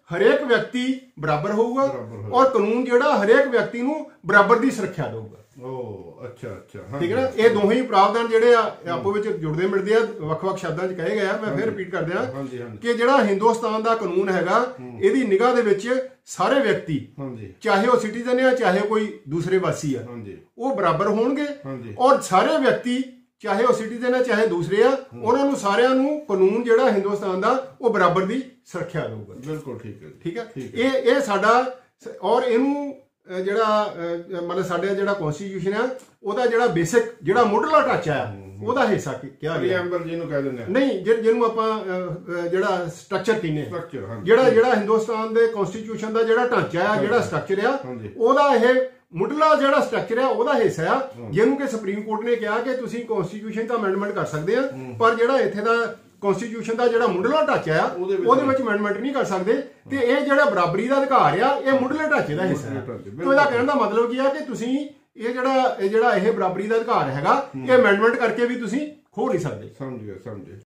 Speaker 3: ਹਰੇਕ ਵਿਅਕਤੀ ਬਰਾਬਰ ਹੋਊਗਾ ਔਰ ਕਾਨੂੰਨ ਜਿਹੜਾ ਹਰੇਕ ਵਿਅਕਤੀ ਨੂੰ ਬਰਾਬਰ ਦੀ ਸੁਰੱਖਿਆ ਦੇਊਗਾ।
Speaker 2: ਉਹ ਅੱਛਾ
Speaker 3: ਠੀਕ ਹੈ ਨਾ। ਇਹ ਦੋਵੇਂ ਹੀ ਪ੍ਰਾਵਧਾਨ ਜਿਹੜੇ ਆ ਆਪੋ ਵਿੱਚ ਜੁੜਦੇ ਮਿਲਦੇ ਆ, ਵੱਖ-ਵੱਖ ਸ਼ਬਦਾਂ 'ਚ ਕਹੇ ਗਏ ਆ। ਮੈਂ ਫਿਰ ਰਿਪੀਟ ਕਰ ਦਿਆਂ ਕਿ ਜਿਹੜਾ ਹਿੰਦੁਸਤਾਨ ਦਾ ਕਾਨੂੰਨ ਹੈਗਾ, ਇਹਦੀ ਨਿਗਾਹ ਦੇ ਵਿੱਚ ਸਾਰੇ ਵਿਅਕਤੀ, ਚਾਹੇ ਉਹ ਸਿਟੀਜ਼ਨ ਆ ਚਾਹੇ ਕੋਈ ਦੂਸਰੇ ਵਾਸੀ ਆ, ਉਹ ਬਰਾਬਰ ਹੋਣਗੇ ਔਰ ਸਾਰੇ ਵਿਅਕਤੀ ਚਾਹੇ ਉਹ ਸਿਟੀਜ਼ਨ ਆ ਚਾਹੇ ਦੂਸਰੇ ਆ, ਉਹਨਾਂ ਨੂੰ ਸਾਰਿਆਂ ਨੂੰ ਕਾਨੂੰਨ ਜਿਹੜਾ ਹਿੰਦੁਸਤਾਨ ਦਾ ਉਹ ਬਰਾਬਰ ਦੀ ਸੁਰੱਖਿਆ ਦੇਊਗਾ।
Speaker 2: ਬਿਲਕੁਲ ਠੀਕ ਹੈ,
Speaker 3: ਠੀਕ ਹੈ। ਇਹ ਸਾਡਾ ਔਰ ਇਹਨੂੰ ਜਿਹੜਾ ਮਤਲਬ ਸਾਡੇ ਜਿਹੜਾ ਕਨਸਟੀਟਿਊਸ਼ਨ ਆ ਉਹਦਾ ਜਿਹੜਾ ਬੇਸਿਕ ਜਿਹੜਾ ਮੁੱਢਲਾ ਢਾਂਚਾ ਆ ਉਹਦਾ ਹਿੱਸਾ ਕਿਹਾ ਗਿਆ।
Speaker 2: ਪ੍ਰੀਐਮਬਲ ਜਿਹਨੂੰ ਕਹਿ ਦਿੰਦੇ ਆ,
Speaker 3: ਨਹੀਂ ਜਿਹਨੂੰ ਆਪਾਂ ਜਿਹੜਾ ਸਟਰਕਚਰ ਕਹਿੰਦੇ ਆ, ਜਿਹੜਾ ਹਿੰਦੁਸਤਾਨ ਦੇ ਕਨਸਟੀਟਿਊਸ਼ਨ ਦਾ ਜਿਹੜਾ ਢਾਂਚਾ ਆ, ਜਿਹੜਾ ਸਟਰਕਚਰ ਆ, ਉਹਦਾ ਇਹ ਮੁੱਢਲਾ ਜਿਹੜਾ ਸਟਰਕਚਰ ਆ ਉਹਦਾ ਹਿੱਸਾ ਆ, ਜਿਹਨੂੰ ਕਿ ਸੁਪਰੀਮ ਕੋਰਟ ਨੇ ਕਿਹਾ ਕਿ ਤੁਸੀਂ ਕਨਸਟੀਟਿਊਸ਼ਨ ਦਾ ਅਮੈਂਡਮੈਂਟ ਕਰ ਸਕਦੇ ਆ, ਪਰ ਜਿਹੜਾ ਇੱਥੇ ਦਾ ਕਨਸਟੀਟਿਊਸ਼ਨ ਦਾ ਜਿਹੜਾ ਮੁੱਢਲਾ ਢਾਂਚਾ ਆ ਉਹਦੇ ਵਿੱਚ ਅਮੈਂਡਮੈਂਟ ਨਹੀਂ ਕਰ ਸਕਦੇ। ਤੇ ਇਹ ਜਿਹੜਾ ਬਰਾਬਰੀ ਦਾ ਅਧਿਕਾਰ ਆ ਇਹ ਮੁੱਢਲੇ ਢਾਂਚੇ ਦਾ ਹਿੱਸਾ ਹੈ। ਤੇ ਇਹਦਾ ਕਹਿਣ ਦਾ ਮਤਲਬ ਕੀ ਆ ਕਿ ਤੁਸੀਂ ਇਹ ਜਿਹੜਾ ਬਰਾਬਰੀ ਦਾ ਅਧਿਕਾਰ ਹੈਗਾ ਇਹ ਅਮੈਂਡਮੈਂਟ ਕਰਕੇ ਵੀ ਤੁਸੀਂ ਖੋ ਨਹੀਂ ਸਕਦੇ।
Speaker 2: ਸਮਝ ਗਏ।